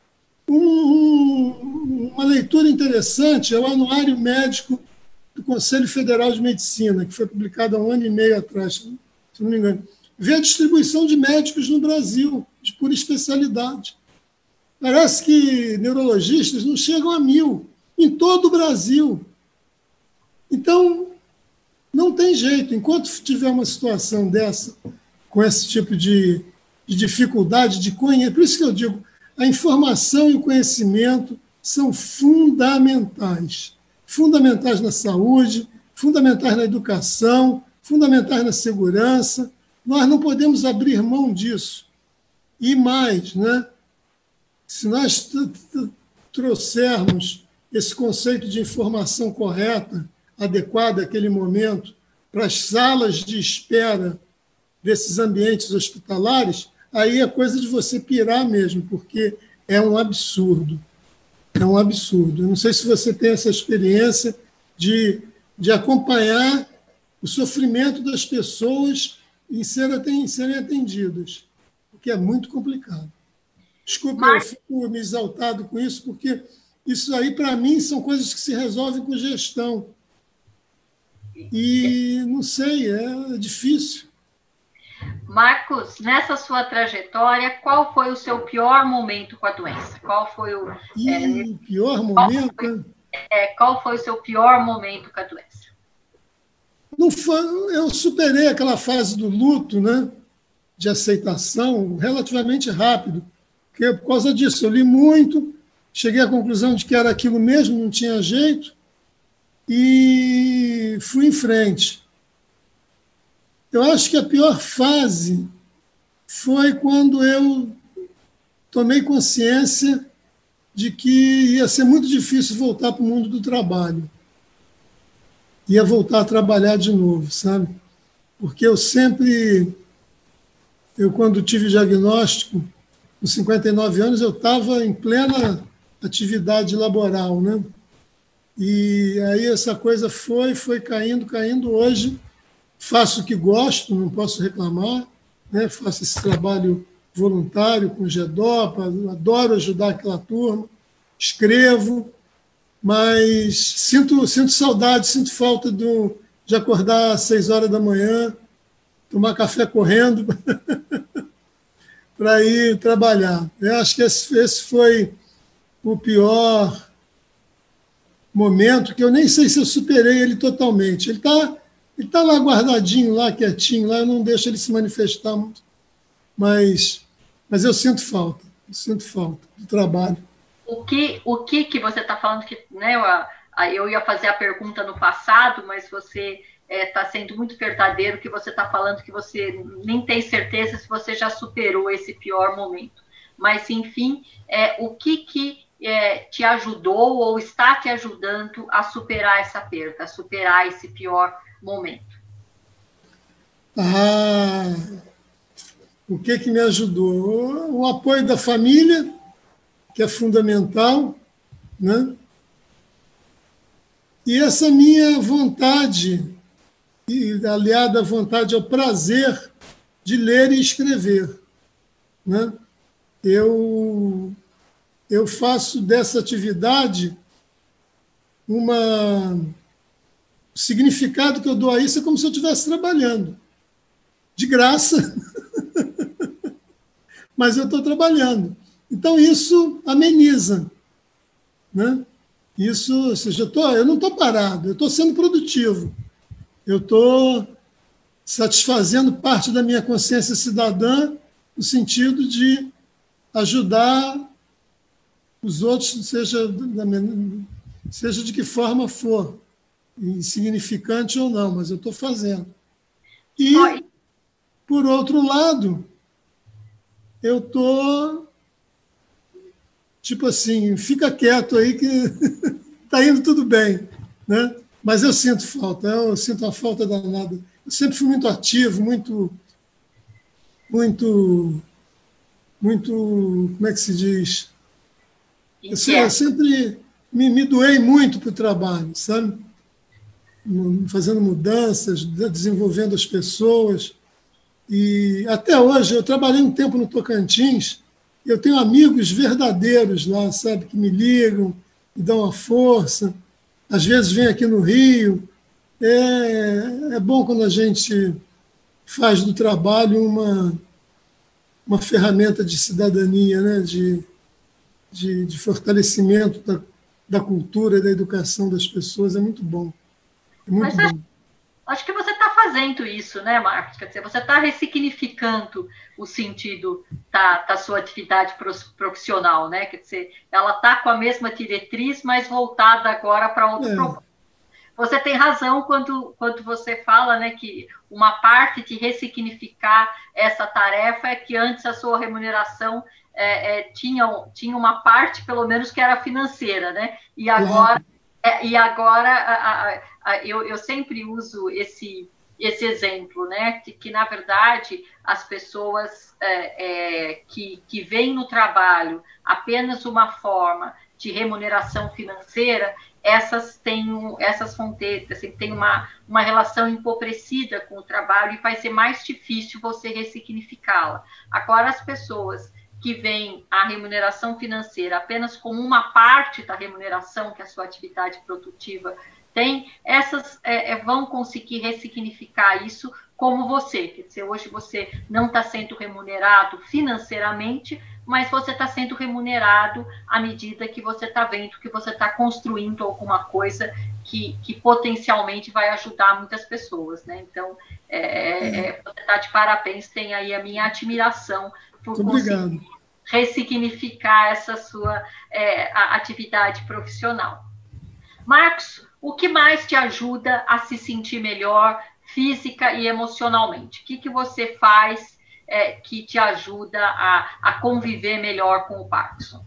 Uma leitura interessante é o Anuário Médico do Conselho Federal de Medicina, que foi publicado há 1 ano e meio atrás, se não me engano. Vê a distribuição de médicos no Brasil, por especialidade. Parece que neurologistas não chegam a 1.000 em todo o Brasil. Então, não tem jeito. Enquanto tiver uma situação dessa, com esse tipo de dificuldade de conhecer, por isso que eu digo, a informação e o conhecimento são fundamentais. Fundamentais na saúde, fundamentais na educação, fundamentais na segurança. Nós não podemos abrir mão disso. E mais, né? Se nós trouxermos esse conceito de informação correta, adequada àquele momento, para as salas de espera desses ambientes hospitalares, aí é coisa de você pirar mesmo, porque é um absurdo. É um absurdo. Eu não sei se você tem essa experiência de acompanhar o sofrimento das pessoas em serem atendidas, porque é muito complicado. Desculpa, eu fico me exaltado com isso, porque isso aí, para mim, são coisas que se resolvem com gestão. E, não sei, é difícil. Marcos, nessa sua trajetória, qual foi o seu pior momento com a doença? Qual foi o pior momento? Qual foi o seu pior momento com a doença? Não foi, eu superei aquela fase do luto, né, de aceitação relativamente rápido. Porque, por causa disso, eu li muito, cheguei à conclusão de que era aquilo mesmo, não tinha jeito, e fui em frente. Eu acho que a pior fase foi quando eu tomei consciência de que ia ser muito difícil voltar para o mundo do trabalho. Ia voltar a trabalhar de novo, sabe? Porque quando tive diagnóstico, com 59 anos, eu estava em plena atividade laboral, né? E aí essa coisa foi caindo. Hoje faço o que gosto, não posso reclamar, né? Faço esse trabalho voluntário com o GEDOPA, adoro ajudar aquela turma, escrevo, mas sinto saudade, sinto falta de acordar às 6 horas da manhã, tomar café correndo para ir trabalhar. Eu acho que esse foi o pior momento, que eu nem sei se eu superei ele totalmente. Ele tá lá guardadinho, lá quietinho, lá eu não deixo ele se manifestar muito, mas eu sinto falta do trabalho. O que você está falando que, né, eu ia fazer a pergunta no passado, mas você está sendo muito verdadeiro, que você está falando que você nem tem certeza se você já superou esse pior momento. mas, enfim, o que te ajudou ou está te ajudando a superar essa perda, a superar esse pior momento? O que me ajudou? O apoio da família, que é fundamental, né? E essa minha vontade, aliada à vontade, ao prazer de ler e escrever, né? Eu faço dessa atividade o significado que eu dou a isso é como se eu estivesse trabalhando, de graça, mas eu estou trabalhando. Então, isso ameniza, né? Isso, ou seja, eu não estou parado, eu estou sendo produtivo, eu estou satisfazendo parte da minha consciência cidadã no sentido de ajudar os outros, seja de que forma for, insignificante ou não, mas eu estou fazendo. E, por outro lado, eu estou, tipo assim, fica quieto aí que está indo tudo bem, né? Mas eu sinto uma falta danada. Eu sempre fui muito ativo, muito, como é que se diz? Eu sempre me doei muito para o trabalho, sabe? Fazendo mudanças, desenvolvendo as pessoas. E até hoje, eu trabalhei um tempo no Tocantins, e eu tenho amigos verdadeiros lá, sabe, que me ligam, me dão uma força. Às vezes vem aqui no Rio. É bom quando a gente faz do trabalho uma ferramenta de cidadania, né? de fortalecimento da cultura e da educação das pessoas. É muito bom. É muito bom. Acho que você está fazendo isso, né, Marcos? Quer dizer, você está ressignificando o sentido da sua atividade profissional, né? Quer dizer, ela está com a mesma diretriz, mas voltada agora para outro propósito. Você tem razão quando você fala, né, que uma parte de ressignificar essa tarefa é que antes a sua remuneração tinha uma parte, pelo menos, que era financeira, né? E agora, eu sempre uso esse exemplo, né? Que na verdade, as pessoas que veem no trabalho apenas uma forma de remuneração financeira, essas vão ter uma relação empobrecida com o trabalho e vai ser mais difícil você ressignificá-la. Agora, as pessoas que veem a remuneração financeira apenas como uma parte da remuneração que a sua atividade produtiva tem, essas vão conseguir ressignificar isso como você. Quer dizer, hoje você não está sendo remunerado financeiramente, mas você está sendo remunerado à medida que você está vendo que você está construindo alguma coisa que potencialmente vai ajudar muitas pessoas, né? Então, você está de parabéns, tem aí a minha admiração por conseguir ressignificar essa sua atividade profissional. Marcos, o que mais te ajuda a se sentir melhor física e emocionalmente? O que você faz que te ajuda a conviver melhor com o Parkinson?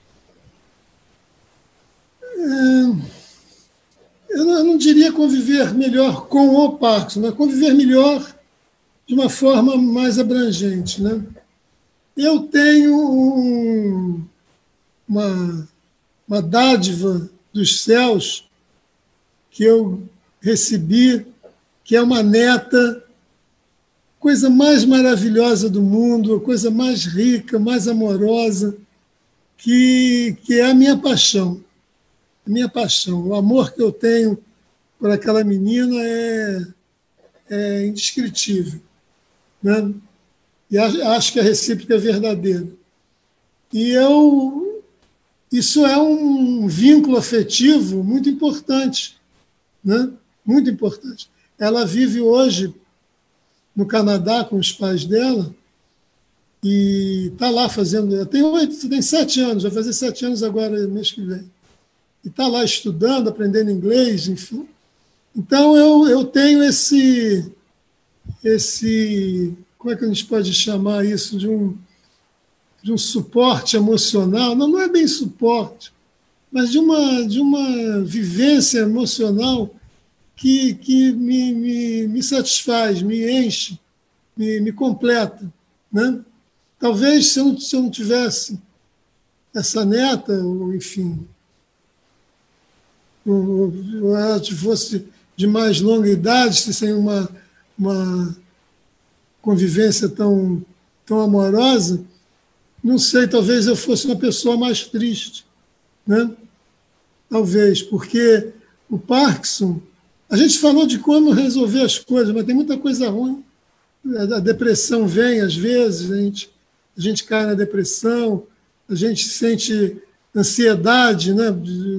Eu não diria conviver melhor com o Parkinson, mas conviver melhor de uma forma mais abrangente, né? Eu tenho uma dádiva dos céus que eu recebi, que é uma neta, coisa mais maravilhosa do mundo, a coisa mais rica, mais amorosa, que é a minha paixão. A minha paixão, o amor que eu tenho por aquela menina é indescritível, né? E acho que a recíproca é verdadeira. E isso é um vínculo afetivo muito importante, né? Muito importante. Ela vive hoje no Canadá com os pais dela e está lá fazendo... Tem 7 anos, vai fazer 7 anos agora, mês que vem. E está lá estudando, aprendendo inglês, enfim. Então, eu tenho esse... Como é que a gente pode chamar isso? De um suporte emocional, não é bem suporte, mas de uma vivência emocional que me satisfaz, me enche, me completa, né? Talvez se eu não tivesse essa neta, ou enfim, ou ela fosse de mais longa idade, se sem uma convivência tão amorosa, não sei, talvez eu fosse uma pessoa mais triste, né? Talvez, porque o Parkinson, a gente falou de como resolver as coisas, mas tem muita coisa ruim. A depressão vem, às vezes, a gente cai na depressão, a gente sente ansiedade, né,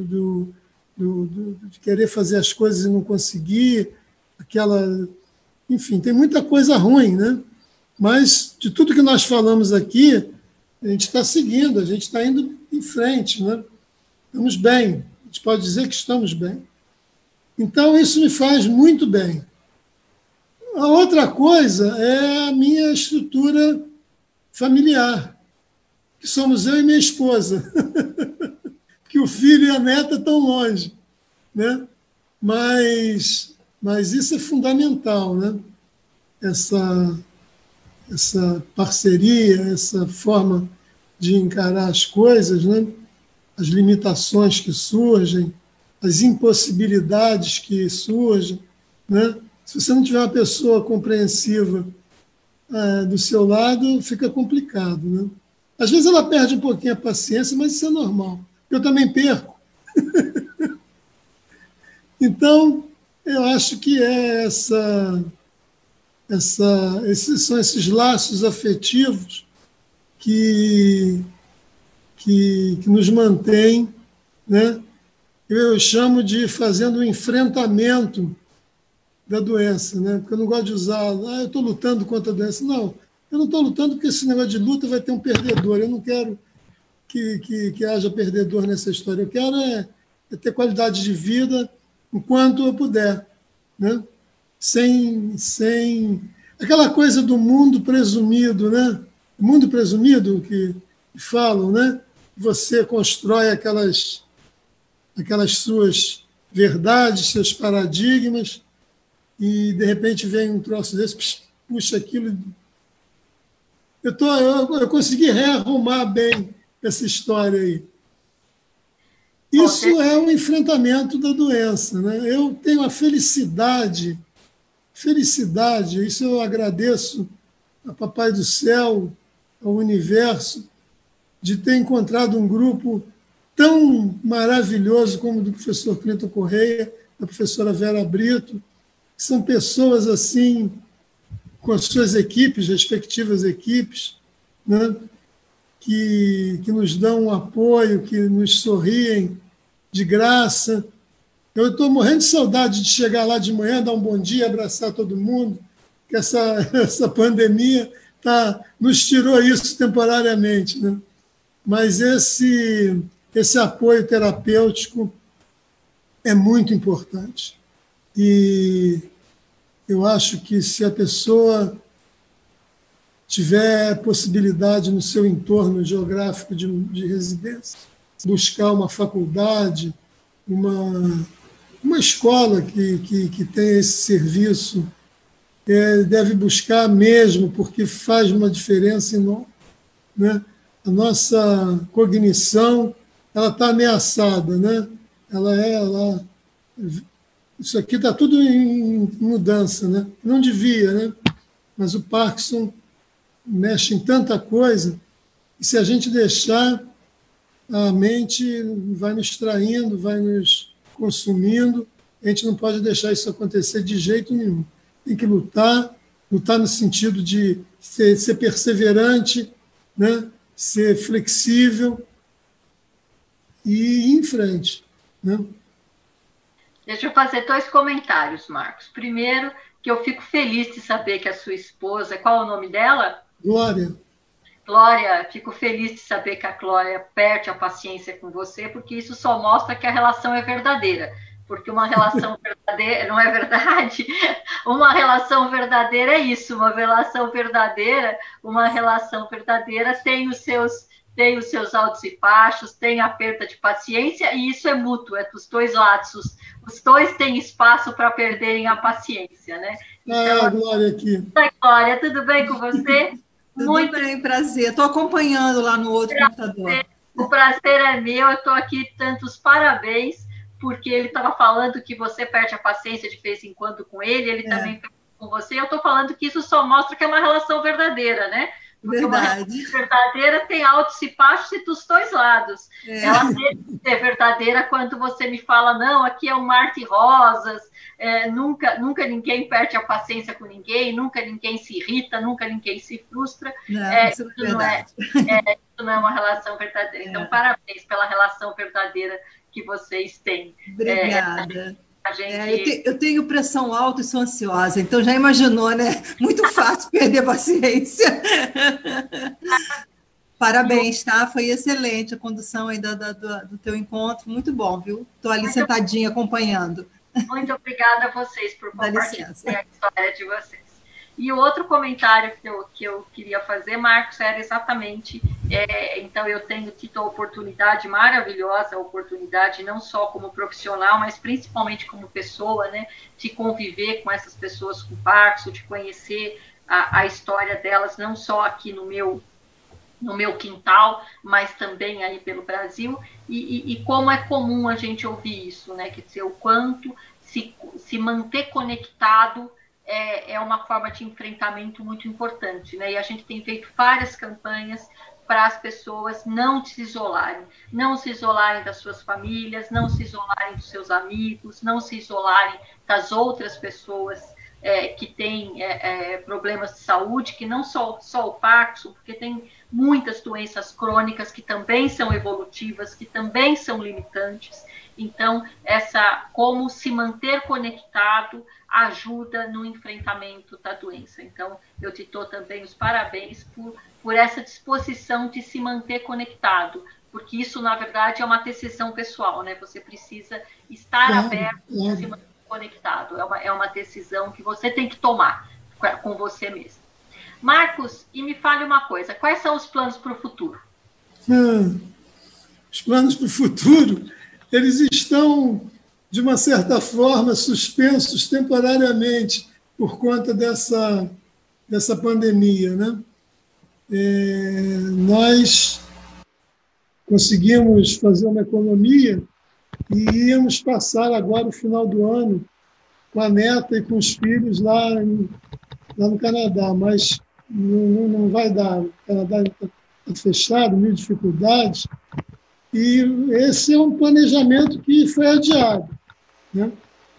de querer fazer as coisas e não conseguir, enfim, tem muita coisa ruim, né? Mas de tudo que nós falamos aqui, a gente está seguindo, a gente está indo em frente, né? Estamos bem, a gente pode dizer que estamos bem. Então, isso me faz muito bem. A outra coisa é a minha estrutura familiar, que somos eu e minha esposa, que o filho e a neta estão longe, né? Mas isso é fundamental, né? Essa parceria, essa forma de encarar as coisas, né? As limitações que surgem, as impossibilidades que surgem, né? Se você não tiver uma pessoa compreensiva do seu lado, fica complicado, né? Às vezes ela perde um pouquinho a paciência, mas isso é normal. Eu também perco. Então, eu acho que são esses laços afetivos que nos mantêm, né? Eu chamo de fazendo um enfrentamento da doença, né? Porque eu não gosto de usar, eu estou lutando contra a doença. Não, eu não estou lutando porque esse negócio de luta vai ter um perdedor. Eu não quero que haja perdedor nessa história. Eu quero é ter qualidade de vida enquanto eu puder, né? Sem aquela coisa do mundo presumido, né? O mundo presumido que falam, né? Você constrói aquelas suas verdades, seus paradigmas, e de repente vem um troço desse, puxa aquilo. Eu consegui rearrumar bem essa história aí. Isso é um enfrentamento da doença, né? Eu tenho a felicidade, isso eu agradeço a Papai do Céu, ao universo, de ter encontrado um grupo tão maravilhoso como o do professor Clinton Correia, da professora Vera Brito, que são pessoas assim, com as suas equipes, respectivas equipes, né? que nos dão um apoio, que nos sorriem de graça. Eu estou morrendo de saudade de chegar lá de manhã, dar um bom dia, abraçar todo mundo, que essa pandemia nos tirou isso temporariamente, né? Mas esse apoio terapêutico é muito importante. E eu acho que se a pessoa tiver possibilidade no seu entorno geográfico de residência, buscar uma faculdade, uma escola que tenha esse serviço, deve buscar mesmo, porque faz uma diferença enorme, né? A nossa cognição ela está ameaçada, né? Isso aqui está tudo em mudança, né? Não devia, né? Mas o Parkinson mexe em tanta coisa, e se a gente deixar, a mente vai nos traindo, vai nos consumindo, a gente não pode deixar isso acontecer de jeito nenhum. Tem que lutar no sentido de ser perseverante, né? Ser flexível e ir em frente, né? Deixa eu fazer 2 comentários, Marcos. Primeiro, que eu fico feliz de saber que a sua esposa, qual é o nome dela? Glória. Glória, fico feliz de saber que a Glória perde a paciência com você, porque isso só mostra que a relação é verdadeira. porque uma relação verdadeira, não é verdade? Uma relação verdadeira é isso, uma relação verdadeira tem os seus altos e baixos, tem a perda de paciência, e isso é mútuo, é dos dois lados. Os dois têm espaço para perderem a paciência, né? Então, Glória aqui. Oi, Glória, tudo bem com você? Muito bem, prazer. Estou acompanhando lá no outro computador. O prazer é meu, eu estou aqui dando os parabéns, porque ele estava falando que você perde a paciência de vez em quando com ele também perde com você. Eu estou falando que isso só mostra que é uma relação verdadeira, né? Porque uma relação verdadeira tem altos e baixos e dos dois lados. Ela deve ser verdadeira quando você me fala, não, aqui é um mar de rosas, nunca ninguém perde a paciência com ninguém, nunca ninguém se irrita, nunca ninguém se frustra. Isso não é uma relação verdadeira. Então, parabéns pela relação verdadeira que vocês têm. Obrigada. Eu tenho pressão alta e sou ansiosa, então já imaginou, né? Muito fácil perder a paciência. Parabéns, tá? Foi excelente a condução aí do teu encontro, muito bom, viu? Estou ali sentadinha acompanhando. Muito obrida a vocês por compartilhar a história de vocês. E o outro comentário que eu queria fazer, Marcos, era exatamente, então eu tenho tido a oportunidade, maravilhosa oportunidade, não só como profissional, mas principalmente como pessoa, né, de conviver com essas pessoas com Parkinson, de conhecer a história delas, não só aqui no meu quintal, mas também aí pelo Brasil, e como é comum a gente ouvir isso, né, quer dizer, o quanto se manter conectado é uma forma de enfrentamento muito importante, né? E a gente tem feito várias campanhas para as pessoas não se isolarem das suas famílias, não se isolarem dos seus amigos, não se isolarem das outras pessoas que têm problemas de saúde, que não só o Parkinson, porque tem muitas doenças crônicas que também são evolutivas, que também são limitantes. Então, como se manter conectado ajuda no enfrentamento da doença. Então, eu te dou também os parabéns por essa disposição de se manter conectado, porque isso, na verdade, é uma decisão pessoal, né? Você precisa estar aberto e se manter conectado. É uma decisão que você tem que tomar com você mesmo. Marcos, e me fale uma coisa, quais são os planos para o futuro? Os planos para o futuro, eles estão, de uma certa forma, suspensos temporariamente por conta dessa pandemia, né? Nós conseguimos fazer uma economia e íamos passar agora o final do ano com a neta e com os filhos lá no Canadá, mas não vai dar. O Canadá está fechado, mil dificuldades, e esse é um planejamento que foi adiado, né?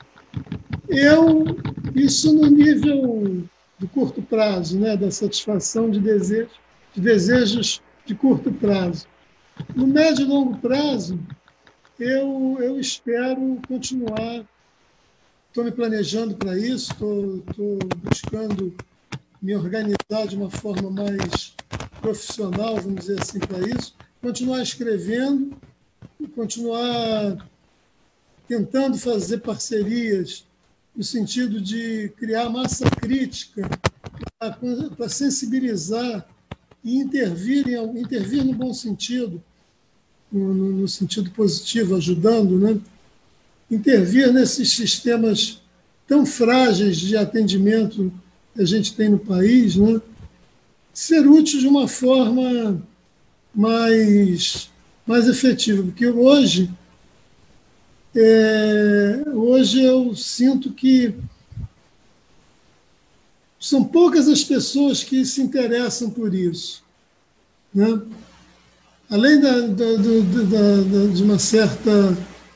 Isso no nível do curto prazo, né, da satisfação de desejos de curto prazo. No médio e longo prazo, eu espero continuar, estou me planejando para isso, estou buscando me organizar de uma forma mais profissional, vamos dizer assim, para isso, continuar escrevendo, continuar tentando fazer parcerias no sentido de criar massa crítica para sensibilizar e intervir no bom sentido, no sentido positivo, ajudando, né? Intervir nesses sistemas tão frágeis de atendimento que a gente tem no país, né? Ser útil de uma forma mais efetiva, porque hoje eu sinto que são poucas as pessoas que se interessam por isso, né? Além de uma certa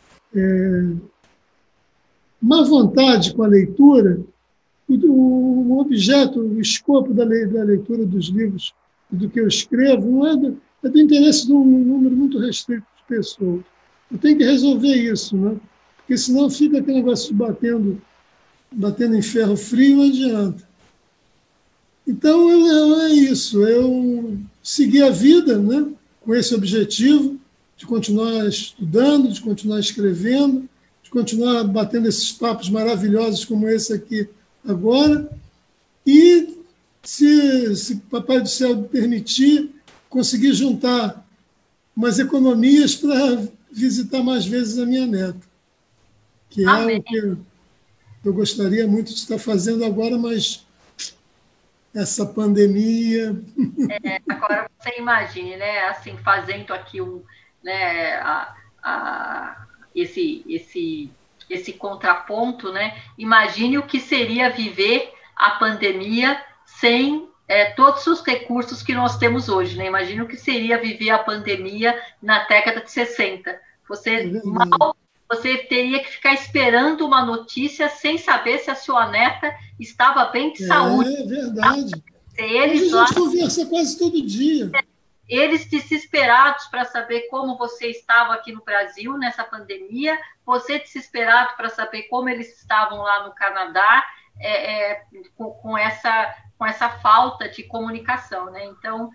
má vontade com a leitura, o objeto, o escopo da leitura dos livros do que eu escrevo não é do interesse de um número muito restrito de pessoas. Eu tenho que resolver isso, né? Porque senão fica aquele negócio de batendo em ferro frio, não adianta. Então, é isso. Eu segui a vida, né, com esse objetivo de continuar estudando, de continuar escrevendo, de continuar batendo esses papos maravilhosos como esse aqui agora. E, se Papai do Céu permitir, conseguir juntar umas economias para visitar mais vezes a minha neta, que é o que eu gostaria muito de estar fazendo agora, mas essa pandemia... Agora você imagine, né, assim, fazendo aqui né, esse contraponto, né? Imagine o que seria viver a pandemia sem todos os recursos que nós temos hoje, né? Imagine o que seria viver a pandemia na década de 60. Você teria que ficar esperando uma notícia sem saber se a sua neta estava bem de saúde. É verdade. Eles a gente conversa quase todo dia. Eles desesperados para saber como você estava aqui no Brasil nessa pandemia, você desesperado para saber como eles estavam lá no Canadá, com essa falta de comunicação, né? Então,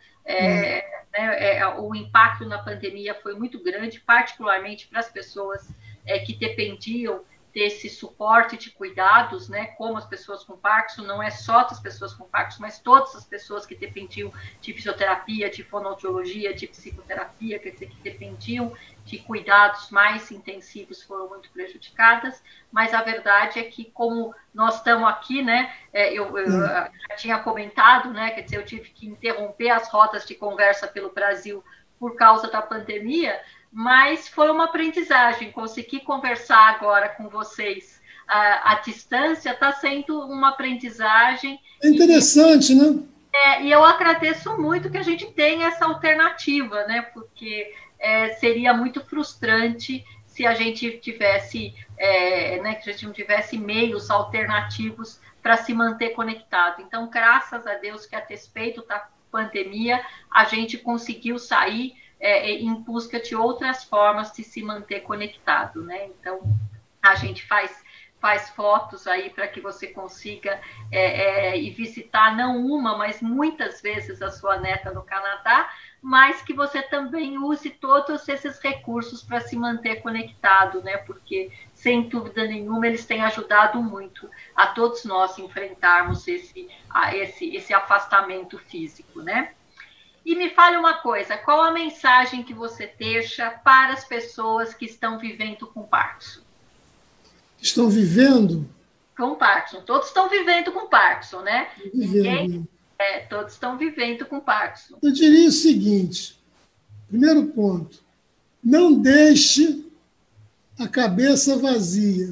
o impacto na pandemia foi muito grande, particularmente para as pessoas que dependiam desse suporte de cuidados, né, como as pessoas com Parkinson, não é só as pessoas com Parkinson, mas todas as pessoas que dependiam de fisioterapia, de fonoaudiologia, de psicoterapia, quer dizer, que dependiam de cuidados mais intensivos foram muito prejudicadas, mas a verdade é que, como nós estamos aqui, né, eu já tinha comentado, né, quer dizer, eu tive que interromper as rotas de conversa pelo Brasil por causa da pandemia, mas foi uma aprendizagem. Conseguir conversar agora com vocês à distância está sendo uma aprendizagem. É interessante, né? E eu agradeço muito que a gente tenha essa alternativa, né? Porque seria muito frustrante se a gente tivesse, né, que a gente não tivesse meios alternativos para se manter conectado. Então, graças a Deus que, a despeito da pandemia, a gente conseguiu sair em busca de outras formas de se manter conectado, né? Então, a gente faz fotos aí para que você consiga ir visitar não uma, mas muitas vezes a sua neta no Canadá, mas que você também use todos esses recursos para se manter conectado, né? Porque, sem dúvida nenhuma, eles têm ajudado muito a todos nós enfrentarmos esse afastamento físico, né? E me fale uma coisa, qual a mensagem que você deixa para as pessoas que estão vivendo com Parkinson? Estão vivendo? Com Parkinson. Todos estão vivendo com Parkinson, né? Vivendo. Todos estão vivendo com Parkinson. Eu diria o seguinte, primeiro ponto, não deixe a cabeça vazia.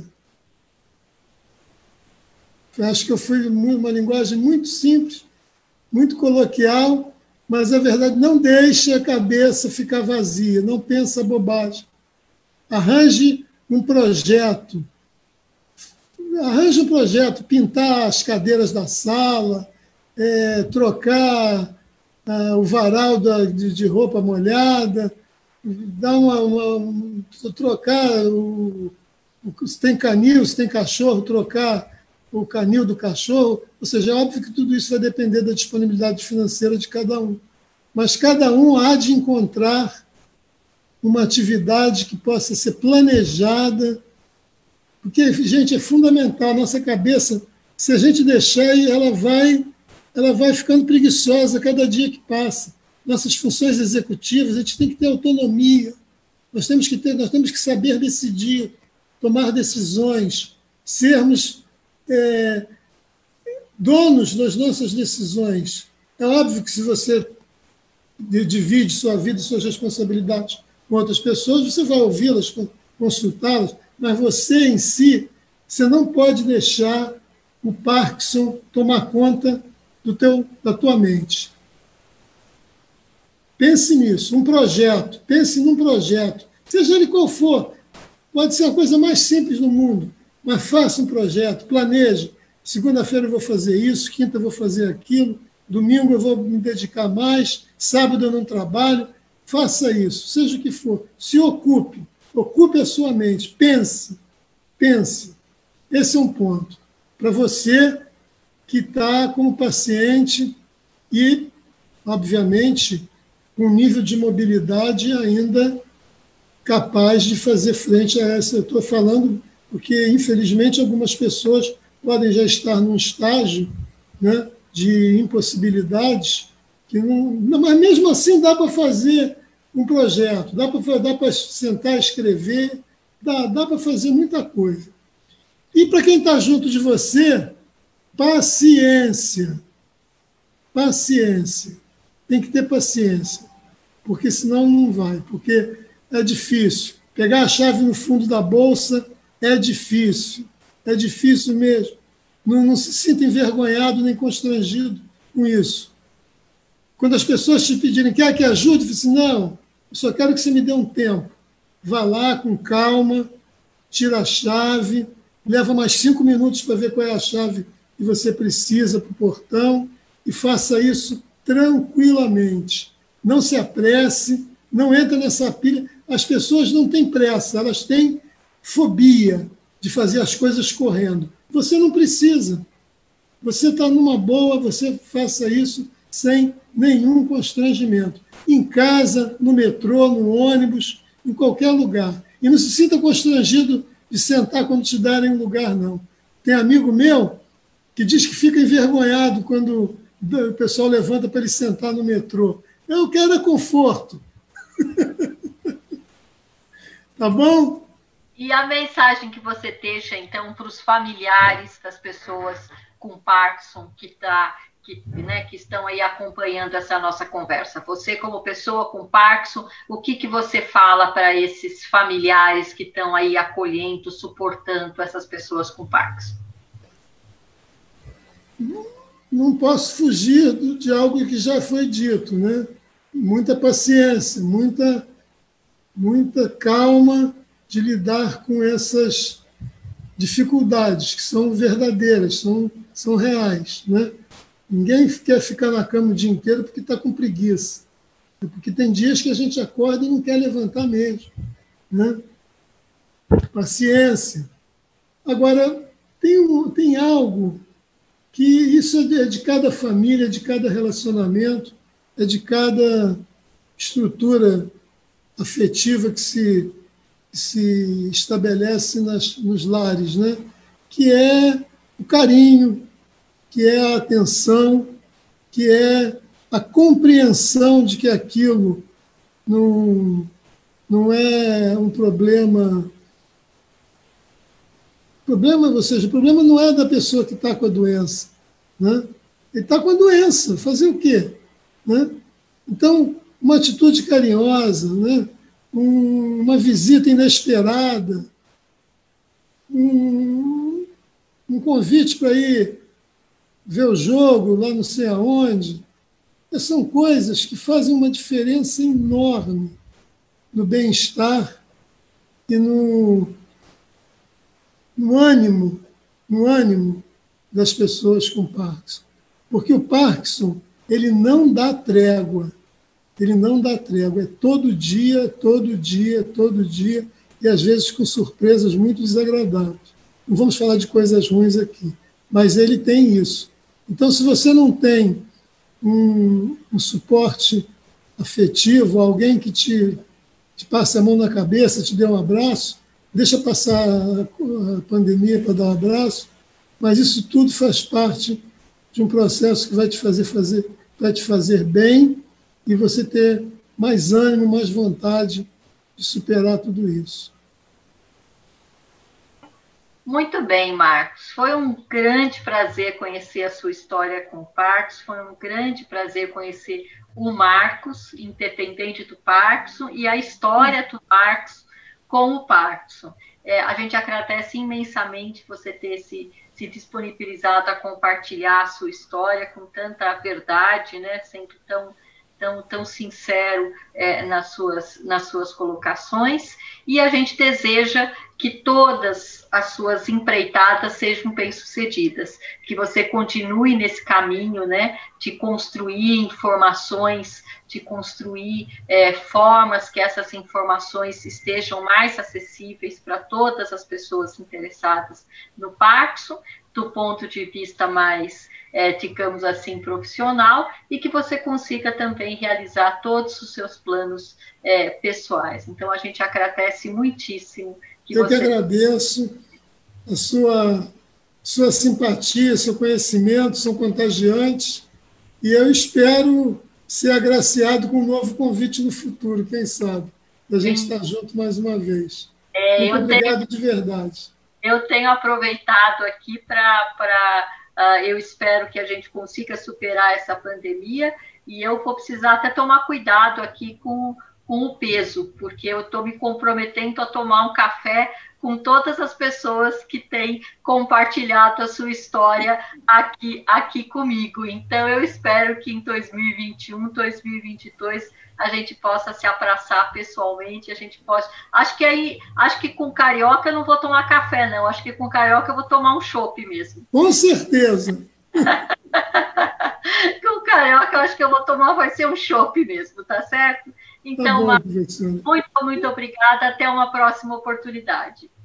Eu acho que eu fui uma linguagem muito simples, muito coloquial, mas a verdade, não deixe a cabeça ficar vazia, não pensa bobagem. Arranje um projeto, pintar as cadeiras da sala, trocar o varal de roupa molhada, trocar, se tem canil, se tem cachorro, trocar o canil do cachorro, ou seja, é óbvio que tudo isso vai depender da disponibilidade financeira de cada um. Mas cada um há de encontrar uma atividade que possa ser planejada, porque, gente, é fundamental. A nossa cabeça, se a gente deixar, ela vai ficando preguiçosa cada dia que passa. Nossas funções executivas, a gente tem que ter autonomia, nós temos que saber decidir, tomar decisões, sermos donos das nossas decisões. É óbvio que se você divide sua vida e suas responsabilidades com outras pessoas, você vai ouvi-las, consultá-las, mas você em si, você não pode deixar o Parkinson tomar conta da tua mente. Pense nisso, pense num projeto, seja ele qual for, pode ser a coisa mais simples do mundo, mas faça um projeto, planeje. Segunda-feira eu vou fazer isso, quinta eu vou fazer aquilo, domingo eu vou me dedicar mais, sábado eu não trabalho. Faça isso, seja o que for. Se ocupe a sua mente, pense. Esse é um ponto. Para você que está como paciente e, obviamente, com um nível de mobilidade ainda capaz de fazer frente a essa. Eu estou falando porque, infelizmente, algumas pessoas podem já estar num estágio, né, de impossibilidades, que não, mas mesmo assim dá para fazer um projeto, dá para sentar e escrever, dá para fazer muita coisa. E para quem está junto de você, paciência. Paciência. Tem que ter paciência, porque senão não vai, porque é difícil. Pegar a chave no fundo da bolsa é difícil mesmo. Não se sinta envergonhado nem constrangido com isso. Quando as pessoas te pedirem, quer que ajude? Eu disse, não, eu só quero que você me dê um tempo. Vá lá com calma, tira a chave, leva mais 5 minutos para ver qual é a chave que você precisa para o portão e faça isso tranquilamente. Não se apresse, não entre nessa pilha. As pessoas não têm pressa, elas têm fobia de fazer as coisas correndo. Você não precisa. Você está numa boa, você faça isso sem nenhum constrangimento. Em casa, no metrô, no ônibus, em qualquer lugar. E não se sinta constrangido de sentar quando te darem um lugar, não. Tem amigo meu que diz que fica envergonhado quando o pessoal levanta para ele sentar no metrô. Eu quero é conforto. Tá bom? E a mensagem que você deixa, então, para os familiares das pessoas com Parkinson que estão aí acompanhando essa nossa conversa? Você, como pessoa com Parkinson, o que você fala para esses familiares que estão aí acolhendo, suportando essas pessoas com Parkinson? Não posso fugir de algo que já foi dito, né? Muita paciência, muita calma de lidar com essas dificuldades que são verdadeiras, são reais, né? Ninguém quer ficar na cama o dia inteiro porque está com preguiça, porque tem dias que a gente acorda e não quer levantar mesmo, né? Paciência. Agora, tem algo que isso é de cada família, de cada relacionamento, é de cada estrutura afetiva que se estabelece nos lares, né? Que é o carinho, que é a atenção, que é a compreensão de que aquilo não é um problema. Ou seja, o problema não é da pessoa que está com a doença, né? Ele está com a doença, fazer o quê? Né? Então, uma atitude carinhosa, né? Uma visita inesperada, um convite para ir ver o jogo lá não sei aonde, são coisas que fazem uma diferença enorme no bem-estar e no ânimo das pessoas com Parkinson. Porque o Parkinson, ele não dá trégua. Ele não dá trégua. É todo dia, e às vezes com surpresas muito desagradáveis. Não vamos falar de coisas ruins aqui, mas ele tem isso. Então, se você não tem um suporte afetivo, alguém que te passe a mão na cabeça, te dê um abraço, deixa passar a pandemia para dar um abraço, mas isso tudo faz parte de um processo que vai te fazer bem e você ter mais ânimo, mais vontade de superar tudo isso. Muito bem, Marcos. Foi um grande prazer conhecer a sua história com o Parkinson, foi um grande prazer conhecer o Marcos, independente do Parkinson, e a história do Marcos com o Parkinson. A gente agradece imensamente você ter se disponibilizado a compartilhar a sua história com tanta verdade, né? Sempre tão sincero nas suas colocações, e a gente deseja que todas as suas empreitadas sejam bem-sucedidas, que você continue nesse caminho, né, de construir informações, de construir formas que essas informações estejam mais acessíveis para todas as pessoas interessadas no Parkinson, do ponto de vista mais, digamos assim, profissional, e que você consiga também realizar todos os seus planos pessoais. Então, a gente agradece muitíssimo. Eu que agradeço. a sua simpatia, seu conhecimento são contagiantes, e eu espero ser agraciado com um novo convite no futuro, quem sabe, da gente estar junto mais uma vez. Muito obrigado de verdade. Eu tenho aproveitado aqui eu espero que a gente consiga superar essa pandemia, e eu vou precisar até tomar cuidado aqui com o peso, porque eu estou me comprometendo a tomar um café com todas as pessoas que têm compartilhado a sua história aqui comigo. Então, eu espero que em 2021, 2022, a gente possa se abraçar pessoalmente, a gente possa... Acho que com carioca eu não vou tomar café, não. Acho que com carioca eu vou tomar um chopp mesmo. Com certeza. Com carioca eu acho que eu vou tomar, vai ser um chopp mesmo, tá certo? Então, tá bom, muito, muito obrigada. Até uma próxima oportunidade.